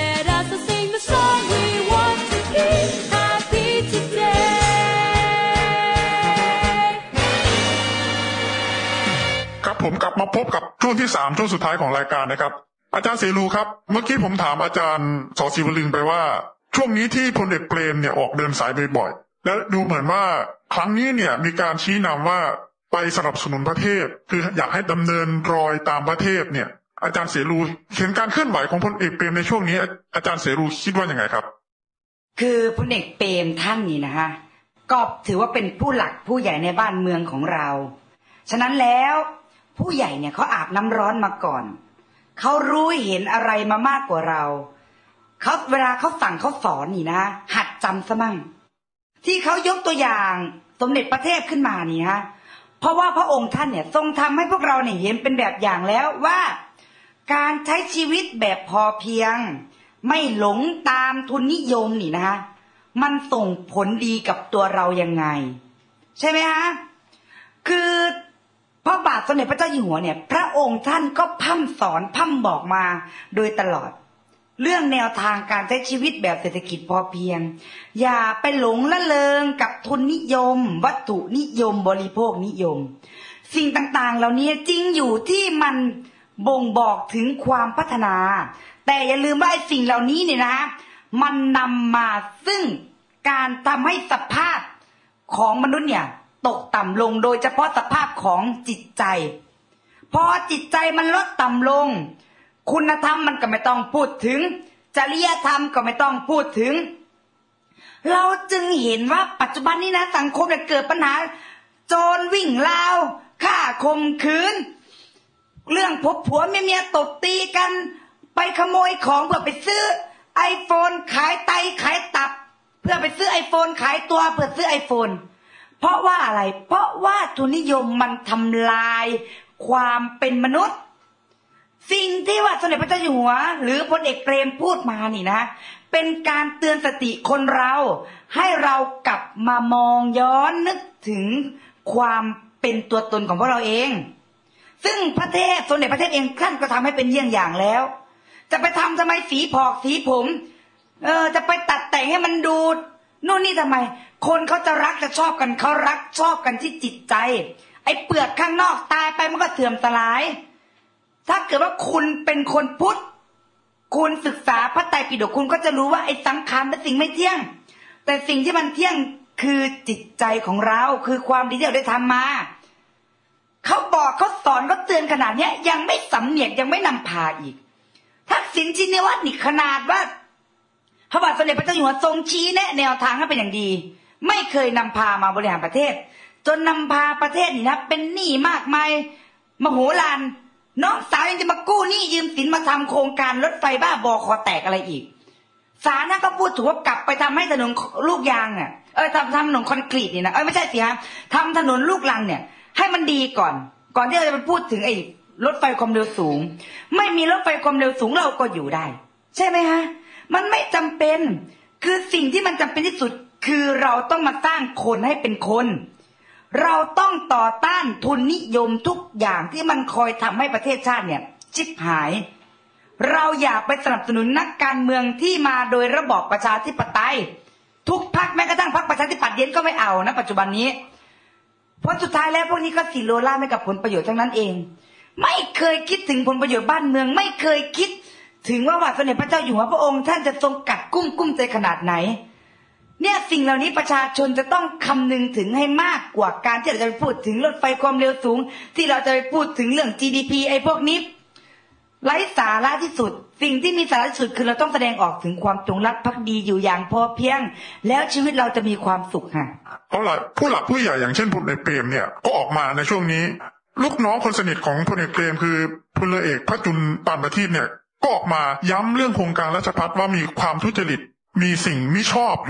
ครับผมกลับมาพบกับช่วงที่3ช่วงสุดท้ายของรายการนะครับอาจารย์เสรูครับเมื่อกี้ผมถามอาจารย์ส.ศิวลึงไปว่าช่วงนี้ที่พลเอกเปรมเนี่ยออกเดินสายบ่อยๆและดูเหมือนว่าครั้งนี้เนี่ยมีการชี้นำว่าไปสนับสนุนประเทศคืออยากให้ดำเนินรอยตามประเทศเนี่ยอาจารย์เสรูเห็นการเคลื่อนไหวของพลเอกเปรมในช่วงนี้อาจารย์เสรูคิดว่ายังไงครับคือพลเอกเปรมท่านนี่นะฮะก็ถือว่าเป็นผู้หลักผู้ใหญ่ในบ้านเมืองของเราฉะนั้นแล้วผู้ใหญ่เนี่ยเขาอาบน้ำร้อนมาก่อนเขารู้เห็นอะไรมามากกว่าเราเขาเวลาเขาสั่งเขาสอนนี่นะหัดจำซะมั่งที่เขายกตัวอย่างสมเด็จพระเทพขึ้นมานี่ฮะเพราะว่าพระองค์ท่านเนี่ยทรงทำให้พวกเราเนี่ยเห็นเป็นแบบอย่างแล้วว่าการใช้ชีวิตแบบพอเพียงไม่หลงตามทุนนิยมนี่นะฮะมันส่งผลดีกับตัวเรายังไงใช่ไหมฮะคือพระบาทสมเด็จพระเจ้าอยู่หัวเนี่ยพระองค์ท่านก็พร่ำสอนพร่ำบอกมาโดยตลอดเรื่องแนวทางการใช้ชีวิตแบบเศรษฐกิจพอเพียงอย่าไปหลงละเลงกับทุนนิยมวัตถุนิยมบริโภคนิยมสิ่งต่างๆเหล่านี้จริงอยู่ที่มันบ่งบอกถึงความพัฒนาแต่อย่าลืมว่าไอ้สิ่งเหล่านี้เนี่ยนะมันนำมาซึ่งการทำให้สภาพของมนุษย์เนี่ยตกต่ำลงโดยเฉพาะสภาพของจิตใจพอจิตใจมันลดต่ำลงคุณธรรมมันก็ไม่ต้องพูดถึงจริยธรรมก็ไม่ต้องพูดถึงเราจึงเห็นว่าปัจจุบันนี้นะสังคมเนี่ยเกิดปัญหาโจรวิ่งราวฆ่าข่มขืนเรื่องพบผัวเมียตบตีกันไปขโมยของเพื่อไปซื้อ iPhone ขายไตขายตับเพื่อไปซื้อ iPhone ขายตัวเพื่อซื้อ iPhone เพราะว่าอะไรเพราะว่าทุนนิยมมันทำลายความเป็นมนุษย์สิ่งที่ว่าสมเด็จพระเจ้าอยู่หัวหรือพลเอกเปรมพูดมานี่นะเป็นการเตือนสติคนเราให้เรากลับมามองย้อนนึกถึงความเป็นตัวตนของพวกเราเองซึ่งพระเทพสมเด็จพระเทพเองท่านก็ทำให้เป็นเยี่ยงอย่างแล้วจะไปทำไมสีผอกสีผมจะไปตัดแต่งให้มันดูโน่นนี่ทำไมคนเขาจะรักจะชอบกันเขารักชอบกันที่จิตใจไอ้เปลือกข้างนอกตายไปมันก็เสื่อมสลายถ้าเกิดว่าคุณเป็นคนพุทธคุณศึกษาพระไตรปิฎกคุณก็จะรู้ว่าไอ้สังขารเป็นสิ่งไม่เที่ยงแต่สิ่งที่มันเที่ยงคือจิตใจของเราคือความดีที่เราได้ทำมาเขาบอกเขาสอนเขาเตือนขนาดนี้ยังไม่สำเนียกยังไม่นำพาอีกทักษิณชินวัตรนี่ขนาดว่าพระบาทสมเด็จพระเจ้าอยู่หัวทรงชี้แนะแนวทางให้เป็นอย่างดีไม่เคยนำพามาบริหารประเทศจนนำพาประเทศนี่นะเป็นหนี้มากมายมโหฬารน้องสาวยังจะมากู้หนี้ยืมสินมาทำโครงการรถไฟบ้าบอคอแตกอะไรอีกศาลน่ะก็พูดถูกว่ากลับไปทำให้ถนนลูกยางเนี่ยทำถนนคอนกรีตนี่นะไม่ใช่สิฮะทำถนนลูกรังเนี่ยให้มันดีก่อนที่เราจะไปพูดถึงไอ้รถไฟความเร็วสูงไม่มีรถไฟความเร็วสูงเราก็อยู่ได้ใช่ไหมฮะมันไม่จำเป็นคือสิ่งที่มันจำเป็นที่สุดคือเราต้องมาสร้างคนให้เป็นคนเราต้องต่อต้านทุนนิยมทุกอย่างที่มันคอยทำให้ประเทศชาติเนี่ยชิบหายเราอย่าไปสนับสนุนนักการเมืองที่มาโดยระบอบประชาธิปไตยทุกพรรคแม้กระทั่งพรรคประชาธิปัตย์เย็นก็ไม่เอานะปัจจุบันนี้เพราะสุดท้ายแล้วพวกนี้ก็สิโลล่าให้กับผลประโยชน์ทั้งนั้นเองไม่เคยคิดถึงผลประโยชน์บ้านเมืองไม่เคยคิดถึงว่าสมเด็จพระเจ้าอยู่หัวพระองค์ท่านจะทรงกัดกุ้มใจขนาดไหนเนี่ยสิ่งเหล่านี้ประชาชนจะต้องคำนึงถึงให้มากกว่าการที่เราจะไปพูดถึงรถไฟความเร็วสูงที่เราจะไปพูดถึงเรื่อง GDP ไอ้พวกนี้ไร้สาระที่สุดสิ่งที่มีสาระที่สุดคือเราต้องแสดงออกถึงความจงรักภักดีอยู่อย่างพอเพียงแล้วชีวิตเราจะมีความสุขค่ะเอาล่ะผู้หลักผู้ใหญ่อย่างเช่นพลเอกเปรมเนี่ยก็ออกมาในช่วงนี้ลูกน้องคนสนิทของพลเอกเปรมคือพลเอกพระจุลปานประทีปเนี่ยก็ออกมาย้ำเรื่องโครงการราชภัฏว่ามีความทุจริตมีสิ่งมิชอบอยู่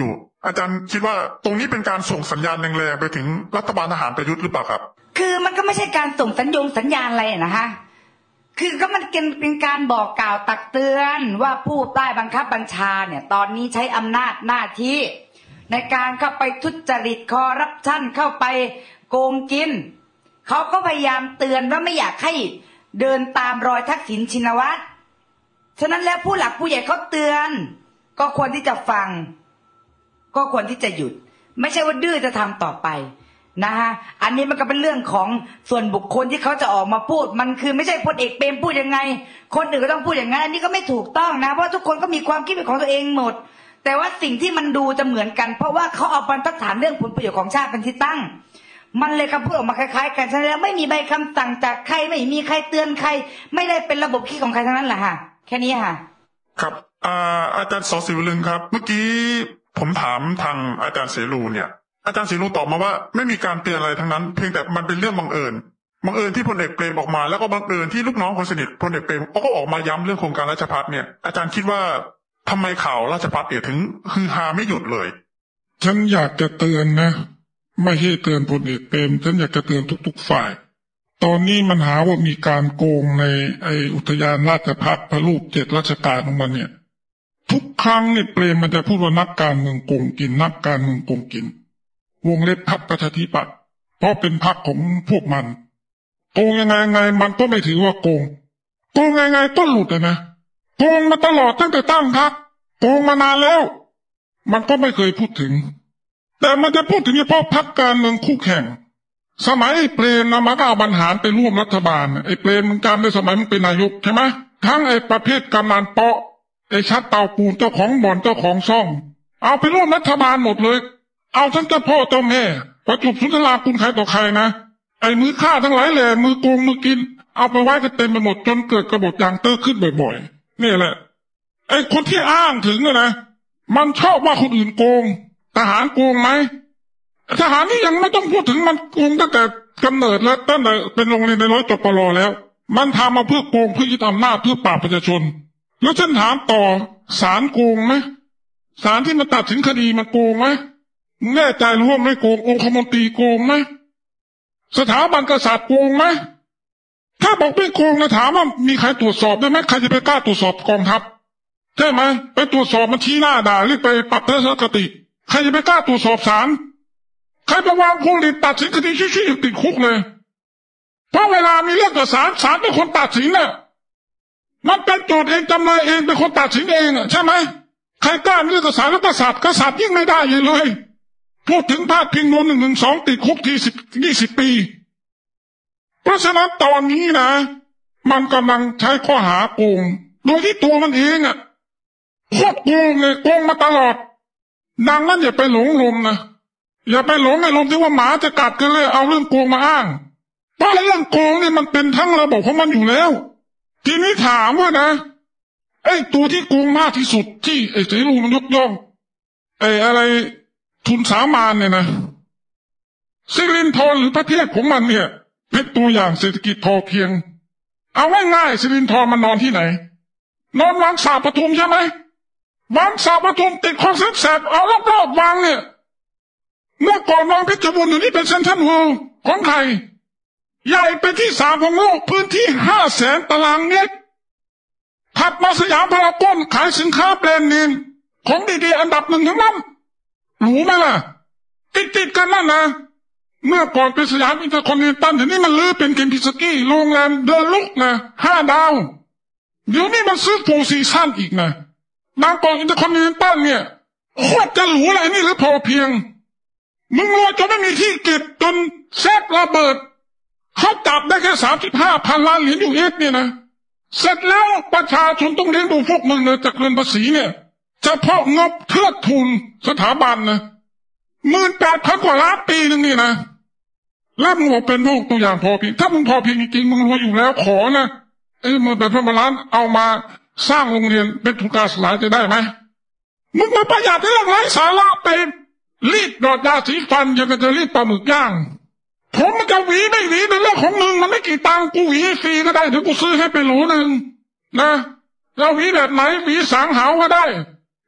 อาจารย์คิดว่าตรงนี้เป็นการส่งสัญญาณแรงๆไปถึงรัฐบาลทหารประยุทธ์หรือเปล่าครับคือมันก็ไม่ใช่การส่งสัญญาณอะไรนะคะคือก็มันเป็นการบอกกล่าวตักเตือนว่าผู้ใต้บังคับบัญชาเนี่ยตอนนี้ใช้อำนาจหน้าที่ในการเข้าไปทุจริตคอร์รัปชันเข้าไปโกงกินเขาก็พยายามเตือนว่าไม่อยากให้เดินตามรอยทักษิณชินวัตรฉะนั้นแล้วผู้หลักผู้ใหญ่เขาเตือนก็ควรที่จะฟังก็ควรที่จะหยุดไม่ใช่ว่าดื้อจะทำต่อไปนะคะอันนี้มันก็เป็นเรื่องของส่วนบุคคลที่เขาจะออกมาพูดมันคือไม่ใช่พลเอกเปรมพูดยังไงคนอื่นก็ต้องพูดอย่างนั้นอันนี้ก็ไม่ถูกต้องนะเพราะทุกคนก็มีความคิดเป็นของตัวเองหมดแต่ว่าสิ่งที่มันดูจะเหมือนกันเพราะว่าเขาเอาบรรทัดฐานเรื่องผลประโยชน์ของชาติเป็นที่ตั้งมันเลยคำพูดออกมาคล้ายๆกันฉะนั้นแล้วไม่มีใบคำสั่งจากใครไม่มีใครเตือนใครไม่ได้เป็นระบบคิดของใครทั้งนั้นแหละค่ะแค่นี้ค่ะครับอาจารย์ส.ศิวลึงครับเมื่อกี้ผมถามทางอาจารย์เสรูเนี่ยอาจารย์เสรูตอบมาว่าไม่มีการเตือนอะไรทั้งนั้นเพียงแต่มันเป็นเรื่องบังเอิญที่พลเอกเปรมออกมาแล้วก็บังเอิญที่ลูกน้องคนสนิทพลเอกเปรมก็ออกมาย้ำเรื่องโครงการราชภัฏเนี่ยอาจารย์คิดว่าทำไมข่าวราชภัฏถึงฮือฮาไม่หยุดเลยฉันอยากจะเตือนนะไม่ใช่เตือนพลเอกเปรมฉันอยากจะเตือนทุกๆฝ่ายตอนนี้มันหาว่ามีการโกงในอุทยานราชภัฏพระรูป7ราชการของมันเนี่ยทุกครั้งเนี่ยเปรมมันจะพูดว่านักการเมืองโกงกินนักการเมืองโกงกินวงเล็บพรรคประชาธิปัตย์เพราะเป็นพรรคของพวกมันโกงยังไงมันก็ไม่ถือว่าโกงไงก็หลุดนะโกงมาตลอดตั้งแต่ตั้งพรรคโกงมานานแล้วมันก็ไม่เคยพูดถึงแต่มันจะพูดถึงเฉพาะพรรคการเมืองคู่แข่งสมัยไอ้เปรมนะมันก็เอาบรรหารไปร่วมรัฐบาลไอ้เปรมมึงจำได้สมัยมึงเป็นนายกใช่ไหมทั้งไอ้ประเภทกำนันเปาะไอ้ชัดเตาปูนเจ้าของบ่อนเจ้าของซ่องเอาไปร่วมรัฐบาลหมดเลยเอาทั้งเจ้าพ่อเจ้าแม่ประจุสุนทราคุณใครต่อใครนะไอ้มือฆ่าทั้งหลายแหล่มือโกงมือกินเอาไปไว้กันเต็มไปหมดจนเกิดกบฏยางเตอร์ขึ้นบ่อยๆนี่แหละไอ้คนที่อ้างถึงนะมันชอบว่าคนอื่นโกงทหารโกงไหมทหารนี่ยังไม่ต้องพูดถึงมันโกงตั้งแต่กำเนิดแล้วตั้งแต่เป็นโรงเรียนในร้อยจปรแล้วมันทำมาเพื่อโกงเพื่อยึดอำนาจเพื่อปราบประชาชนแล้วฉันถามต่อศาลโกงไหมศาลที่มันตัดสินคดีมันโกงไหมแน่ใจร่วมไม่โกงองคมนตรีโกงไหมสถาบันกษัตริย์โกงไหมถ้าบอกไม่โกงนะถามว่ามีใครตรวจสอบได้ไหมใครจะไปกล้าตรวจสอบกองทัพใช่ไหมไปตรวจสอบมันชี้หน้าด่าหรือไปปรับทัศนคติใครจะไปกล้าตรวจสอบศาลใครไปวางพวงหลีดตัดสินคดีชี้ๆติดคุกเลยเพราะเวลามีเรื่องกับศาลเป็นคนตัดสินน่ะมันเป็นโจทย์เองจำเลยเองเป็นคนตัดสินเองใช่ไหมใครกล้ามีเรื่องกับศาลแล้วกษัตริย์ยิ่งไม่ได้เลยพูดถึงพาดพิงโน่น112ติดคุกที20 ปีเพราะฉะนั้นตอนนี้นะมันกำลังใช้ข้อหาโกงโดยที่ตัวมันเองโคตรโกงเลยโกงมาตลอดดังนั้นอย่าไปหลงลมนะอย่าไปหลงในลมที่ว่าหมาจะกัดกันเลยเอาเรื่องโกงมาอ้างเพราะเรื่องโกงนี่มันเป็นทั้งระบบของมันอยู่แล้วทีนี้ถามว่านะไอ้ตัวที่โกงมากที่สุดที่ไอ้เสรีมันยกย่องอะไรทุนสามัญเนี่ยนะสิรินธรหรือประเทศของมันเนี่ยเป็นตัวอย่างเศรษฐกิจพอเพียงเอาง่ายๆสิรินธรมันนอนที่ไหนนอนวังสาปทุมใช่ไหมวังสาปทุมติดคลองแสบเอารอบๆวังเนี่ยเมื่อก่อนวังเพชรบูรณ์อยู่นี่เป็นเซ็นทรัลเวิลด์ของใครใหญ่เป็นที่3ของโลกพื้นที่500,000 ตารางเมตรถัดมาสยามพารากอนขายสินค้าแบรนด์เนมของดีๆอันดับ1ทั้งนั้นรู้ไหมล่ะติดกันนั่นนะเมื่อก่อนเป็นสยามอินเตอร์คอนติเนนตัลเดี๋ยวนี้มันลื้อเป็นเกมพิสกี้โรงแรมเดินลุกนะ5 ดาวเดี๋ยวนี้มันซื้อโฟร์ซีซั่นอีกนะบางกอกอินเตอร์คอนติเนนตัลเนี่ยโคตรจะหรูอะไรนี่หรือพอเพียงมึงรวยจนไม่มีที่เก็บจนแซกระเบิดเขาจับได้แค่35,000 ล้านเหรียญ US เนี่ยนะเสร็จแล้วประชาชนต้องเลี้ยงดูพวกมึงเลยจากเงินภาษีเนี่ยเฉพาะงบเทิดทูนสถาบันนะ 18,000 กว่าล้านปีนึงนี่นะแล้วมึงบอกเป็นพวกตัวอย่างพอเพียงถ้ามึงพอเพียงจริงๆมึงรวยอยู่แล้วขอนะมึง8,000 ล้านเอามาสร้างโรงเรียนเป็นทุนการศึกษาจะได้ไหมมึงมาประหยัดเรื่องไร้สาระไปรีดหลอดยาสีฟันยังจะรีดปลาหมึกย่างผมมันจะหวีไม่หวีเป็นเรื่องของมึงมันไม่กี่ตังค์กูหวีฟรีก็ได้เดี๋ยวกูซื้อให้ไปโหลนึงนะเราหวีแบบไหนหวีสางหาวก็ได้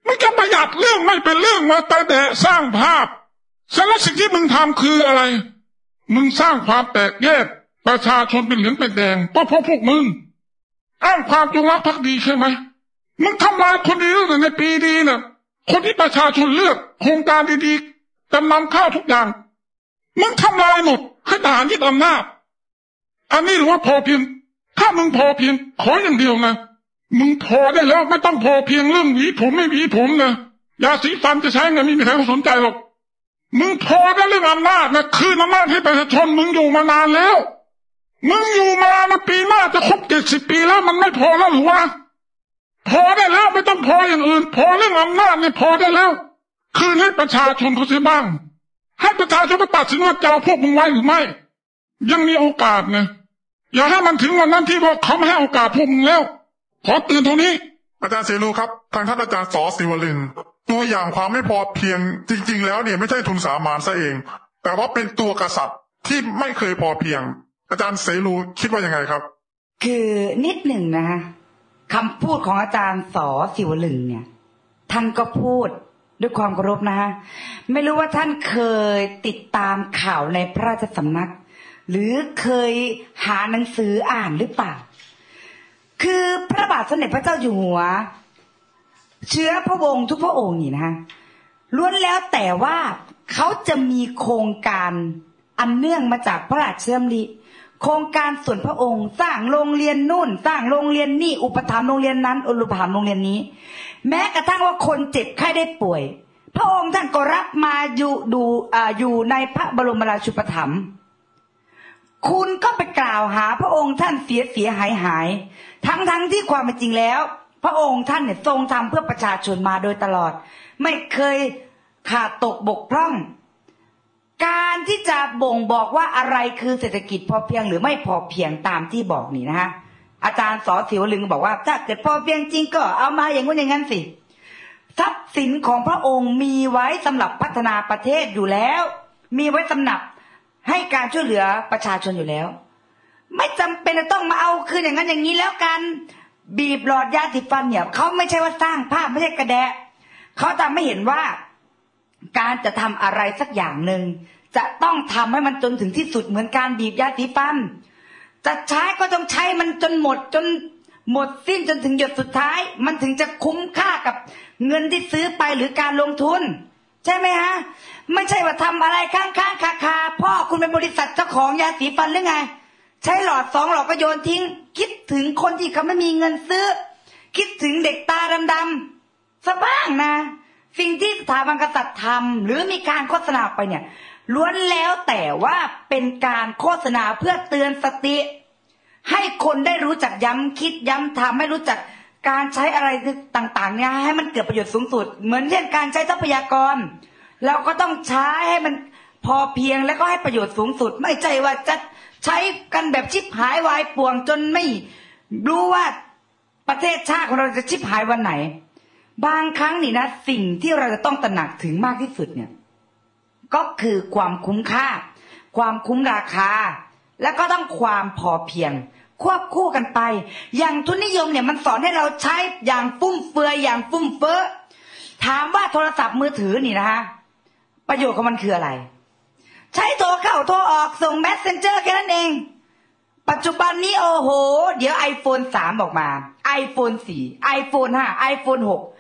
มึงจะประหยัดเรื่องไม่เป็นเรื่องมาแต่สร้างภาพสารสิ่งที่มึงทำคืออะไรมึงสร้างความแตกแยกประชาชนเป็นเหลืองเป็นแดงเพราะพวกมึงอ้างความจงรักภักดีใช่ไหมมึงทำลายคนดีตั้งแต่ในปีดีน่ะคนที่ประชาชนเลือกโครงการดีๆจำนำข้าวทุกอย่างมึงทำลายหมดให้ทหารยึดอำนาจอันนี้หรือว่าพอเพียงถ้ามึงพอเพียงขออย่างเดียวนะมึงพอได้แล้วไม่ต้องพอเพียงเรื่องหวีผมไม่หวีผมนะยาสีฟันจะใช้ไงไม่มีใครสนใจหรอกมึงพอได้เรื่องอำนาจนะคืนอำนาจให้ประชาชนมึงอยู่มานานแล้วมึงอยู่มานะปีหน้าจะครบ70 ปีแล้วมันไม่พอแล้วหรือวะพอได้แล้วไม่ต้องพออย่างอื่นพอเรื่องอำนาจเนี่ยพอได้แล้วคืนให้ประชาชนเขาเสียบ้างให้ประชาชนไปตัดสินว่าจะเอาพวกมึงไว้หรือไม่ยังมีโอกาสนะอย่าให้มันถึงวันนั้นที่ว่าเขาไม่ให้โอกาสพวกมึงแล้วขอเตือนเท่านี้อาจารย์เสรีครับทางท่านอาจารย์ส.ศิวลึงตัวอย่างความไม่พอเพียงจริงๆแล้วเนี่ยไม่ใช่ทุนสามานซะเองแต่ว่าเป็นตัวกษัตริย์ที่ไม่เคยพอเพียงอาจารย์เสรีคิดว่ายังไงครับคือนิดหนึ่งนะคำพูดของอาจารย์ส.ศิวลึงเนี่ยท่านก็พูดด้วยความเคารพนะฮะไม่รู้ว่าท่านเคยติดตามข่าวในพระราชสำนักหรือเคยหาหนังสืออ่านหรือเปล่าคือพระบาทสมเด็จพระเจ้าอยู่หัวเชื้อพระวงศ์ทุกพระองค์นี่นะฮะล้วนแล้วแต่ว่าเขาจะมีโครงการอันเนื่องมาจากพระราชดำริโครงการส่วนพระองค์สร้างโรงเรียนนู่นสร้างโรงเรียนนี่อุปถัมภ์โรงเรียนนั้นอุปถัมภ์โรงเรียนนี้แม้กระทั่งว่าคนเจ็บไข้ได้ป่วยพระองค์ท่านก็รับมาอยู่ในพระบรมราชูปถัมภ์คุณก็ไปกล่าวหาพระองค์ท่านเสียหายทั้งที่ความเป็นจริงแล้วพระองค์ท่านเนี่ยทรงทำเพื่อประชาชนมาโดยตลอดไม่เคยขาดตกบกพร่องการที่จะบ่งบอกว่าอะไรคือเศรษฐกิจพอเพียงหรือไม่พอเพียงตามที่บอกนี่นะฮะอาจารย์ส.ศิวลึงบอกว่าถ้าเกิดพอเพียงจริงก็เอามาอย่างนั้นอย่างนั้นสิทรัพย์สินของพระองค์มีไว้สำหรับพัฒนาประเทศอยู่แล้วมีไว้สำหรับให้การช่วยเหลือประชาชนอยู่แล้วไม่จำเป็นจะต้องมาเอาคืนอย่างนั้นอย่างนี้แล้วกันบีบหลอดยาสีฟันเนี่ยเขาไม่ใช่ว่าสร้างภาพไม่ใช่กระแดะเขาทำให้เห็นว่าการจะทำอะไรสักอย่างหนึ่งจะต้องทำให้มันจนถึงที่สุดเหมือนการบีบยาสีฟันจะใช้ก็ต้องใช้มันจนหมดสิ้นจนถึงหยดสุดท้ายมันถึงจะคุ้มค่ากับเงินที่ซื้อไปหรือการลงทุนใช่ไหมฮะไม่ใช่ว่าทำอะไรข้างๆคาพ่อคุณเป็นบริษัทเจ้าของยาสีฟันหรือไงใช้หลอด2 หลอดก็โยนทิ้งคิดถึงคนที่เขาไม่มีเงินซื้อคิดถึงเด็กตาดำๆซะบ้างนะสิ่งที่สถาบันกษัตริย์ทำหรือมีการโฆษณาไปเนี่ยล้วนแล้วแต่ว่าเป็นการโฆษณาเพื่อเตือนสติให้คนได้รู้จักย้ำคิดย้ำทำให้รู้จักการใช้อะไรต่างๆเนี่ยให้มันเกิดประโยชน์สูงสุดเหมือนเช่นการใช้ทรัพยากรเราก็ต้องใช้ให้มันพอเพียงแล้วก็ให้ประโยชน์สูงสุดไม่ใช่ว่าจะใช้กันแบบชิบหายวายป่วงจนไม่รู้ว่าประเทศชาติของเราจะชิบหายวันไหนบางครั้งนี่นะสิ่งที่เราจะต้องตระหนักถึงมากที่สุดเนี่ยก็คือความคุ้มค่าความคุ้มราคาและก็ต้องความพอเพียงควบคู่กันไปอย่างทุนนิยมเนี่ยมันสอนให้เราใช้อย่างฟุ่มเฟือยอย่างฟุ่มเฟ้อถามว่าโทรศัพท์มือถือนี่นะฮะประโยชน์ของมันคืออะไรใช้โทรเข้าโทรออกส่ง Messenger แค่นั้นเองปัจจุบันนี้โอ้โหเดี๋ยว iPhone 3 ออกมา iPhone 4 iPhone 5 iPhone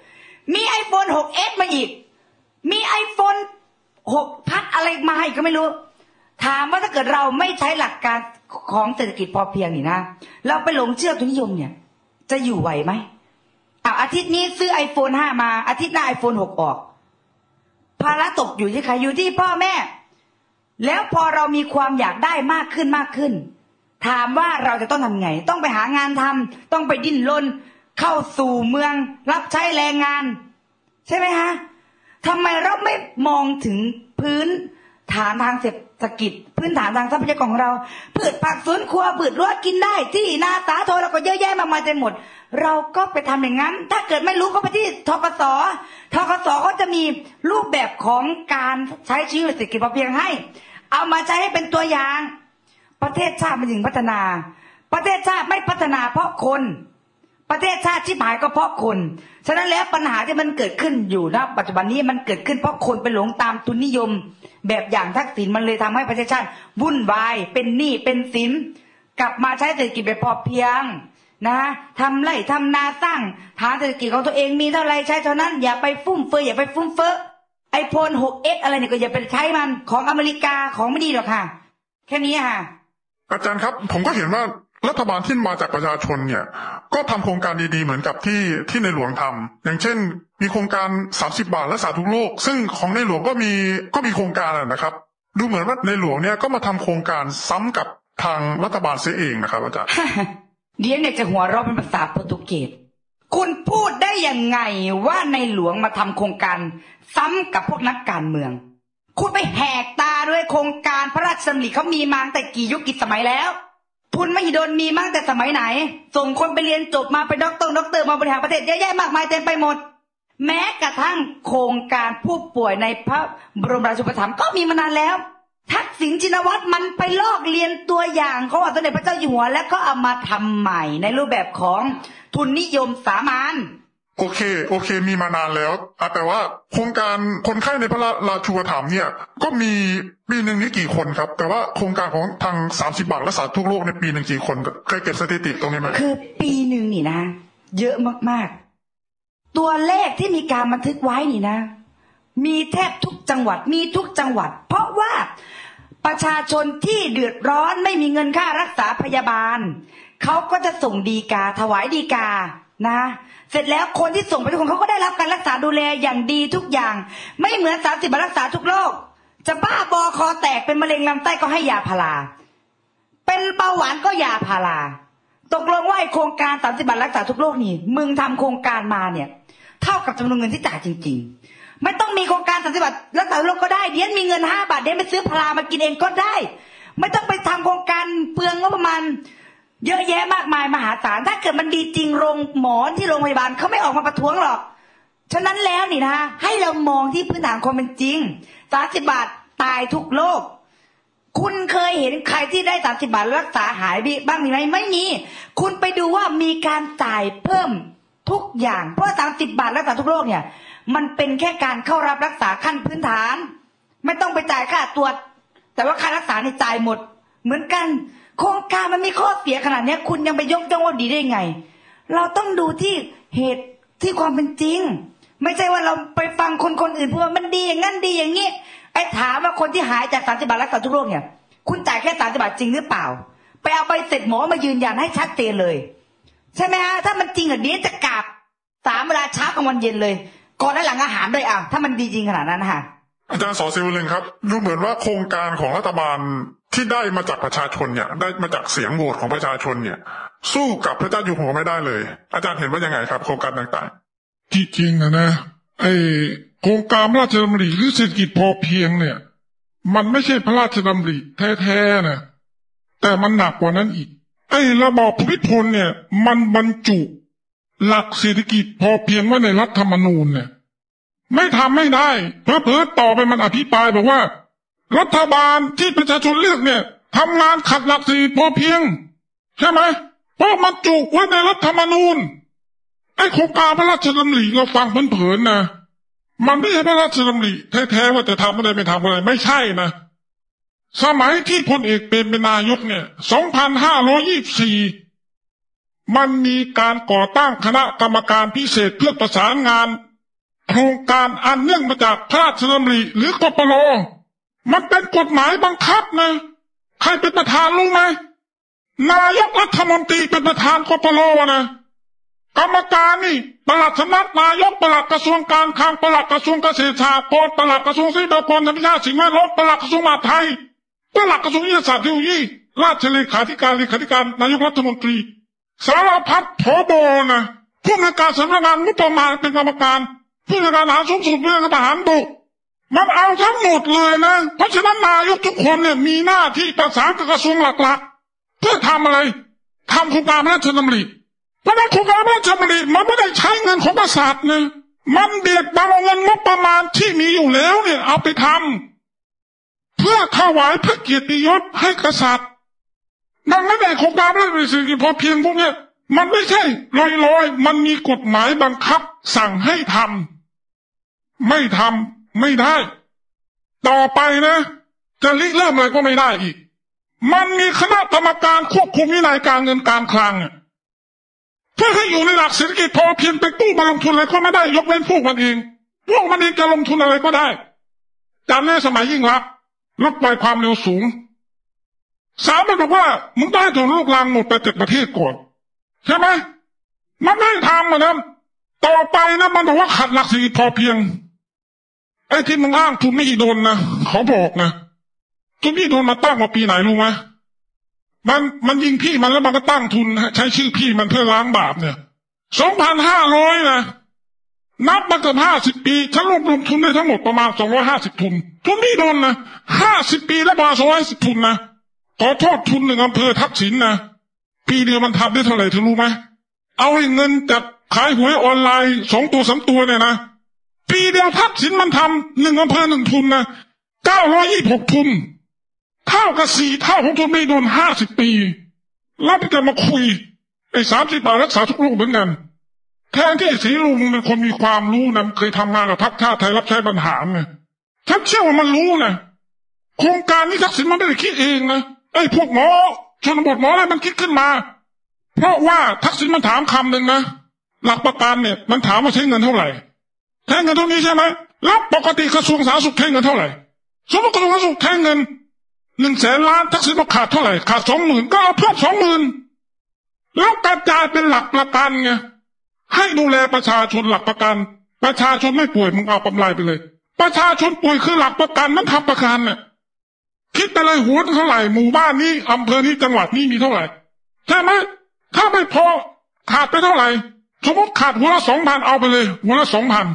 6มี iPhone 6s มาอีกมี iPhone 6 พัดอะไรมาอีกก็ไม่รู้ถามว่าถ้าเกิดเราไม่ใช้หลักการของเศรษฐกิจพอเพียงนี่นะเราไปหลงเชื่อทุนนิยมเนี่ยจะอยู่ไหวไหมอาทิตย์นี้ซื้อ iPhone 5 มาอาทิตย์หน้า iPhone 6 ออกภาระตกอยู่ที่ใครอยู่ที่พ่อแม่แล้วพอเรามีความอยากได้มากขึ้นถามว่าเราจะต้องทำไงต้องไปหางานทำต้องไปดิ้นรนเข้าสู่เมืองรับใช้แรงงานใช่ไหมฮะทำไมเราไม่มองถึงพื้นฐานทางเศรษฐกิจพื้นฐานทางทรัพยากรของเราพืชผักสวนครัวพืชรั้วกินได้ที่นาสาธารณเราก็เยอะแยะมากมายเต็มหมดเราก็ไปทำอย่างนั้นถ้าเกิดไม่รู้ก็ไปที่ธกส.เขาจะมีรูปแบบของการใช้ชีวิตเศรษฐกิจพอเพียงให้เอามาใช้ให้เป็นตัวอย่างประเทศชาติมันถึงพัฒนาประเทศชาติไม่พัฒนาเพราะคนประเทศชาติชิบหายก็เพราะคนฉะนั้นแล้วปัญหาที่มันเกิดขึ้นอยู่นะปัจจุบันนี้มันเกิดขึ้นเพราะคนไปหลงตามทุนนิยมแบบอย่างทักษิณมันเลยทำให้ประเทศชาติวุ่นวายเป็นหนี้เป็นสินกลับมาใช้เศรษฐกิจแบบพอเพียงนะทำไร่ทำนาสร้างฐานเศรษฐกิจของตัวเองมีเท่าไรใช้เท่านั้นอย่าไปฟุ่มเฟือยอย่าไปฟุ่มเฟ้อiPhone 6s อะไรเนี่ยก็อย่าไปใช้มันของอเมริกาของไม่ดีหรอกค่ะแค่นี้ค่ะอาจารย์ครับผมก็เห็นว่ารัฐบาลที่มาจากประชาชนเนี่ยก็ทำโครงการดีๆเหมือนกับที่ในหลวงทำอย่างเช่นมีโครงการ30 บาทรักษาทุกโรคซึ่งของในหลวงก็มีโครงการนะครับดูเหมือนว่าในหลวงเนี่ยก็มาทำโครงการซ้ำกับทางรัฐบาลเสียเองนะครับอาจารย์เดี๋ยวเนี่ยจะหัวเราะเป็นภาษาโปรตุเกสคุณพูดได้ยังไงว่าในหลวงมาทำโครงการซ้ำกับพวกนักการเมืองคุณไปแหกตาด้วยโครงการพระราชดำริเขามีมาตั้งแต่กี่ยุคกี่สมัยแล้วทุนมหิดลมีมาตั้งแต่สมัยไหนส่งคนไปเรียนจบมาเป็นด็อกเตอร์มาบริหารประเทศเยอะแยะมากมายเต็มไปหมดแม้กระทั่งโครงการผู้ป่วยในพระบรมราชูปถัมภ์ก็มีมานานแล้วทักษิณชินวัตรมันไปลอกเรียนตัวอย่างของสมเด็จพระเจ้าอยู่หัวแล้วก็เอามาทำใหม่ในรูปแบบของทุนนิยมสามัญโอเคมีมานานแล้วแต่ว่าโครงการคนไข้ในพระราชูปถัมภ์เนี่ยก็มีปีหนึ่งนี่กี่คนครับแต่ว่าโครงการของทาง30 บาทรักษาทุกโรคในปีหนึ่งกี่คนเคยเก็บสถิติตรงนี้ไหมคือปีหนึ่งนี่นะเยอะมากๆตัวเลขที่มีการบันทึกไว้นี่นะมีแทบทุกจังหวัดมีทุกจังหวัดเพราะว่าประชาชนที่เดือดร้อนไม่มีเงินค่ารักษาพยาบาลเขาก็จะส่งฎีกาถวายฎีกานะเสร็จแล้วคนที่ส่งไปทุกคนเขาก็ได้รับการรักษาดูแลอย่างดีทุกอย่างไม่เหมือน30 บาทรักษาทุกโรคจะบ้าบอคอแตกเป็นมะเร็งลำไส้ก็ให้ยาพาราเป็นเบาหวานก็ยาพาราตกลงว่าไอ้โครงการ30 บาทรักษาทุกโรคนี่มึงทำโครงการมาเนี่ยเท่ากับจำนวนเงินที่จ่ายจริงๆไม่ต้องมีโครงการ30 บาทรักษาโรคก็ได้เดี๋ยวมีเงิน5 บาทเดี๋ยวไปซื้อพารามากินเองก็ได้ไม่ต้องไปทำโครงการเปลืองงบประมาณเยอะแยะมากมายมหาศาลถ้าเกิดมันดีจริงโรงหมอที่โรงพยาบาลเขาไม่ออกมาประท้วงหรอกฉะนั้นแล้วนี่นะให้เรามองที่พื้นฐานความเป็นจริง30 บาทตายทุกโรคคุณเคยเห็นใครที่ได้30 บาทรักษาหายบ้างมีไหมไม่มีคุณไปดูว่ามีการจ่ายเพิ่มทุกอย่างเพราะ30 บาทรักษาทุกโรคเนี่ยมันเป็นแค่การเข้ารับรักษาขั้นพื้นฐานไม่ต้องไปจ่ายค่าตรวจแต่ว่าค่ารักษาเนี่ยจ่ายหมดเหมือนกันโครงการมันมีข้อเสียขนาดนี้คุณยังไปยกย่องว่าดีได้ไงเราต้องดูที่เหตุที่ความเป็นจริงไม่ใช่ว่าเราไปฟังคนอื่นพูดว่ามันดีอย่างนั้นดีอย่างนี้ไอ้ถามว่าคนที่หายจาก30 บาทรักษาทุกโรคเนี่ยคุณจ่ายแค่30 บาทจริงหรือเปล่าไปเอาใบเสร็จหมอมายืนยันให้ชัดเจนเลยใช่ไหมฮะถ้ามันจริงอ่ะเดี๋ยวจะกราบ3 เวลาเช้ากลางวันเย็นเลยก่อนและหลังอาหารด้วยถ้ามันดีจริงขนาดนั้นค่ะอาจารย์สอศิวลึงครับดูเหมือนว่าโครงการของรัฐบาลที่ได้มาจากประชาชนเนี่ยได้มาจากเสียงโหวตของประชาชนเนี่ยสู้กับพระเจ้าอยู่หัวไม่ได้เลยอาจารย์เห็นว่ายังไงครับโครงการต่างๆที่จริงนะไอโครงการพระราชดำริหรือเศรษฐกิจพอเพียงเนี่ยมันไม่ใช่พระราชดำริแท้ๆนะแต่มันหนักกว่านั้นอีกไอ้ระบอบภูมิพลเนี่ยมันบรรจุหลักเศรษฐกิจพอเพียงไว้ในรัฐธรรมนูญเนี่ยไม่ทำไม่ได้เผลอๆต่อไปมันอภิปรายบอกว่ารัฐบาลที่ประชาชนเลือกเนี่ยทำงานขัดหลักเศรษฐกิจพอเพียงใช่ไหมเพราะมันจุไว้ในรัฐธรรมนูญไอ้โครงการพระราชดำริเราฟังเผินๆนะมันไม่ใช่พระราชดำริแท้ๆว่าจะทำอะไรไม่ทำอะไรไม่ใช่นะสมัยที่พลเอกเป็นนายกเนี่ย2524มันมีการก่อตั้งคณะกรรมการพิเศษเพื่อประสานงานโครงการอันเนื่องมาจากพระราชดำริหรือกปร.มันเป็นกฎหมายบังคับนะใครเป็นประธานรู้ไหมนายกรัฐมนตรีเป็นประธานกปร.นะกรรมการนี่ปลัดสำนักนายกปลัดกระทรวงการคลังปลัดกระทรวงเกษตรศาสตร์ปลัดกระทรวงทรัพยากรธรรมชาติสิ่งแวดล้อมปลัดกระทรวงมหาดไทยปลัดกระทรวงวิทยาศาสตร์เทคโนโลยีราชเลขาธิการนายกรัฐมนตรีสารพัดผบ.นะผู้ในการสำนักงานงบประมาณเป็นกรรมการผู้ในการทหารสูงสุดเป็นทหารบกมันเอาทั้งหมดเลยนะเพราะฉะนั้นนายกทุกคนเนี่ยมีหน้าที่ประสานกับกระทรวงหลักๆเพื่อทำอะไรทำโครงการพระราชดำริเพราะนั้นโครงการพระราชดำริมันไม่ได้ใช้เงินของกษัตริย์นะมันเบียดบังเงินงบประมาณที่มีอยู่แล้วเนี่ยเอาไปทำเพื่อถวายพระเกียรติยศให้กษัตริย์ดังนั้นในโครงการพระราชดำริเศรษฐกิจพอเพียงพวกเนี้ยมันไม่ใช่ลอยๆมันมีกฎหมายบังคับสั่งให้ทำไม่ทำไม่ได้ต่อไปนะจะริเริ่มอะไรก็ไม่ได้อีกมันมีคณะกรรมการควบคุมวินัยการเงินการคลังเพื่อให้อยู่ในหลักเศรษฐกิจพอเพียงไปกู้มาลงทุนอะไรก็ไม่ได้ยกเว้นพวกมันเองจะลงทุนอะไรก็ได้จำได้สมัยยิ่งลักษณ์รถไฟความเร็วสูงศาลมันบอกว่ามึงได้ถนนลูกรังหมดไปจากประเทศก่อนใช่ไหมมันไม่ทำนะต่อไปนะมันบอกว่าขัดหลักเศรษฐกิจพอเพียงไอ้ที่มึงอ้างทุนไม่อีโดนนะเขาบอกนะทุนไม่อีโดนมาตั้งมาปีไหนรู้ไหมมันยิงพี่มันแล้วมันก็ตั้งทุนใช้ชื่อพี่มันเพื่อล้างบาปเนี่ย 2,500 นะนับมาเกือบ50 ปีฉันรวบรวมทุนได้ทั้งหมดประมาณ250ทุนไม่โดนนะ50 ปีแล้วมา210ทุนนะขอโทษทุน1อำเภอทับทิมนะปีเดียวมันทำได้เท่าไหร่เธอรู้ไหมเอาให้เงินจากขายหวยออนไลน์2 ตัว 3 ตัวเนี่ยนะปีเดียวทับทิมมันทำ1อำเภอ1ทุนนะ926ทุนเท่ากับ4 เท่าของทุนไม่โดน50 ปีแล้วพี่จะมาคุยไอ้30 บาทรักษาทุกโรคเหมือนกันแทนที่ศรีลุงเป็นคนมีความรู้นะเคยทำงานกับพรรคชาติไทยรับใช้บรรหารนะฉันเชื่อว่ามันรู้นะโครงการนี้ทักษิณมันไม่ได้คิดเองนะไอ้พวกหมอชนบทหมออะไรมันคิดขึ้นมาเพราะว่าทักษิณมันถามคำหนึ่งนะหลักประกันเนี่ยมันถามว่าใช้เงินเท่าไหร่ใช้เงินเท่านี้ใช่ไหมแล้วปกติกระทรวงสาธารณสุขใช้เงินเท่าไหร่สมมติกระทรวงสาธารณสุขใช้เงิน100,000 ล้านทักษิณบอกขาดเท่าไหร่ขาด 20,000 ก็เอาเพิ่ม 20,000 แล้วกระจายเป็นหลักประกันไงให้ดูแลประชาชนหลักประกันประชาชนไม่ป่วยมึงเอากำไรไปเลยประชาชนป่วยคือหลักประกันมันทำประกันเนี่ยคิดไปเลยหัวเท่าไหร่หมู่บ้านนี้อำเภอนี้จังหวัดนี้มีเท่าไหร่ใช่ไหมถ้าไม่พอขาดไปเท่าไหร่สมมติขาดหัวละ 2,000 เอาไปเลยหัวละ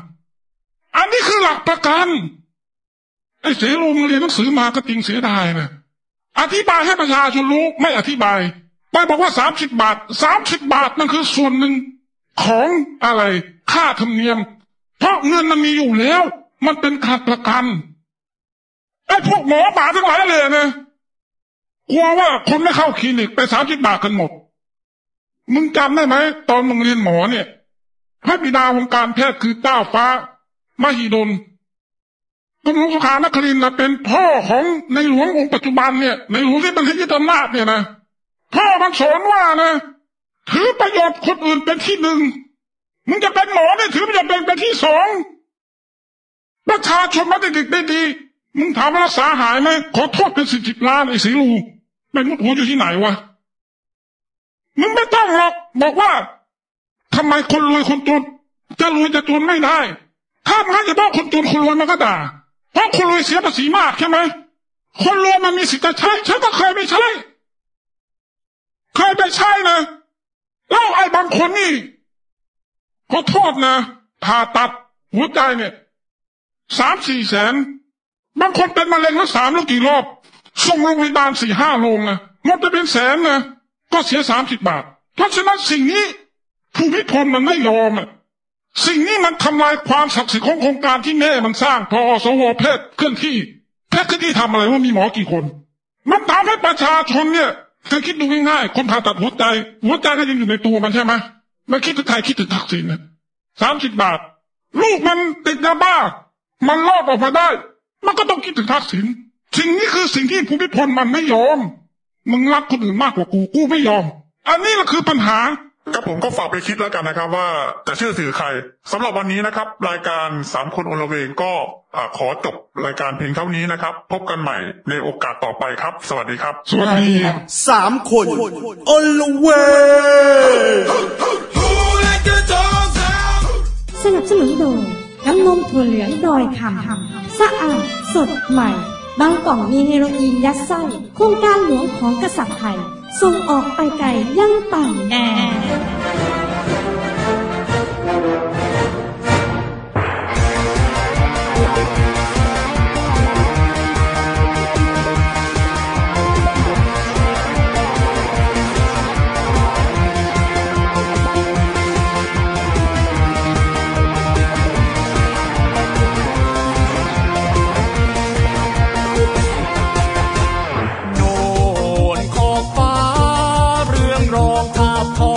2,000 อันนี้คือหลักประกันไอ้เสรีเรียนหนังสือมาก็จริงเสียดายนะอธิบายให้ประชาชนรู้ไม่อธิบายไปบอกว่า30 บาทนั่นคือส่วนหนึ่งของอะไรค่าธรรมเนียมเพราะเงินมันมีอยู่แล้วมันเป็นค่าประกันไอ้พวกหมอป่าทั้งหลายเลยนะกลัวว่าคนไม่เข้าคลินิกไป30 บาทกันหมดมึงจำได้ไหมตอนมึงเรียนหมอเนี่ยพระบิดาวงการแพทย์คือเจ้าฟ้ามหิดลกรมหลวงสงขลานครินทร์นะเป็นพ่อของในหลวงองค์ปัจจุบันเนี่ยในหลวงที่เป็นที่ยึดอำนาจเนี่ยนะพ่อมันสอนว่านะถือประโยชน์คนอื่นเป็นที่หนึ่งมึงจะเป็นหมอเนี่ยถือประโยชน์เป็นที่สองประชาชนมาได้ดีได้ดีมึงถามว่ารักษาหายไหมขอโทษเป็น10 ล้านไอ้ศรีลูเป็นมุดหัวอยู่ที่ไหนวะมึงไม่ต้องหรอกบอกว่าทำไมคนรวยคนจนจะรวยจะจนไม่ได้ถ้างั้นจะบอกคนจนคนรวยมันก็ด่าเพราะคนรวยเสียภาษีมากใช่ไหมคนรวยมันมีสิทธิ์จะใช้ฉันก็เคยไปใช้นะแล้วไอ้บางคนนี่ขอโทษนะผ่าตัดหัวใจเนี่ย3-4 แสนบางคนเป็นมะเร็งรักษาแล้วกี่รอบส่งโรงพยาบาล4-5 โรงนะหมดไปเป็นแสนนะก็เสีย30 บาทเพราะฉะนั้นสิ่งนี้ภูมิพลมันไม่ยอมสิ่งนี้มันทำลายความศักดิ์สิทธิ์ของโครงการที่แม่มันสร้างพอสวแพทย์เคลื่อนที่ทำอะไรว่ามีหมอกี่คนมันทำให้ประชาชนเนี่ยเธอคิดดูง่ายๆคนผ่าตัดหัวใจก็ยังอยู่ในตัวมันใช่ไหมไม่คิดถึงใครคิดถึงทักษิณนะ30 บาทลูกมันติดยาบ้ามันรอดออกมาได้มันก็ต้องคิดถึงทักษิณสิ่งนี้คือสิ่งที่ภูมิพลมันไม่ยอมมึงรักคนอื่นมากกว่ากูไม่ยอมอันนี้แหละคือปัญหาครับผมก็ฝากไปคิดแล้วกันนะครับว่าจะเชื่อถือใครสำหรับวันนี้นะครับรายการ3 คนอลเวงก็ขอจบรายการเพียงเท่านี้นะครับพบกันใหม่ในโอกาสต่อไปครับสวัสดีครับสวัสดี 3 คนอลเวงสนับสนุนโดยน้ำนมถั่วเหลืองดอยคำสะอาดสดใหม่บางกล่องมีเฮโรอีนยัดไส้โครงการหลวงของกษัตริย์ไทยส่งออกไปไกลยังต่างแดนโน่นขอบฟ้าเรืองรองทาบทอ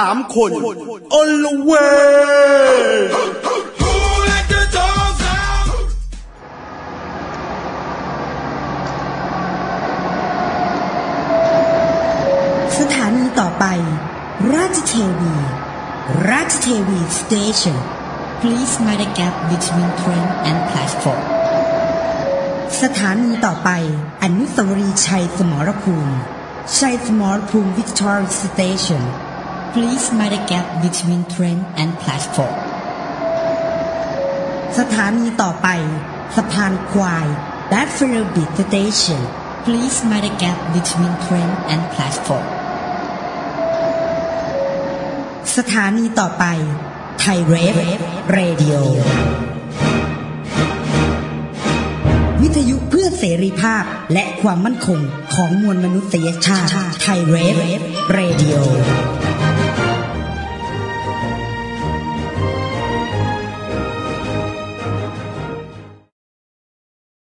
3 คน on the way สถานีต่อไปราชเทวีราชเทวี Station Please mind the gap between train and platform สถานีต่อไปอนุสาวรีย์ชัยสมรภูมิชัยสมรภูมิ Victoria Station Please mind the gap between train and platform สถานีต่อไปสะพานควาย Buffalo Beach Station Please mind the gap between train and platform สถานีต่อไปไทยเรฟเรดิโอวิทยุเพื่อเสรีภาพและความมั่นคงของมวลมนุษยชาติไทยเรฟเรดิโอ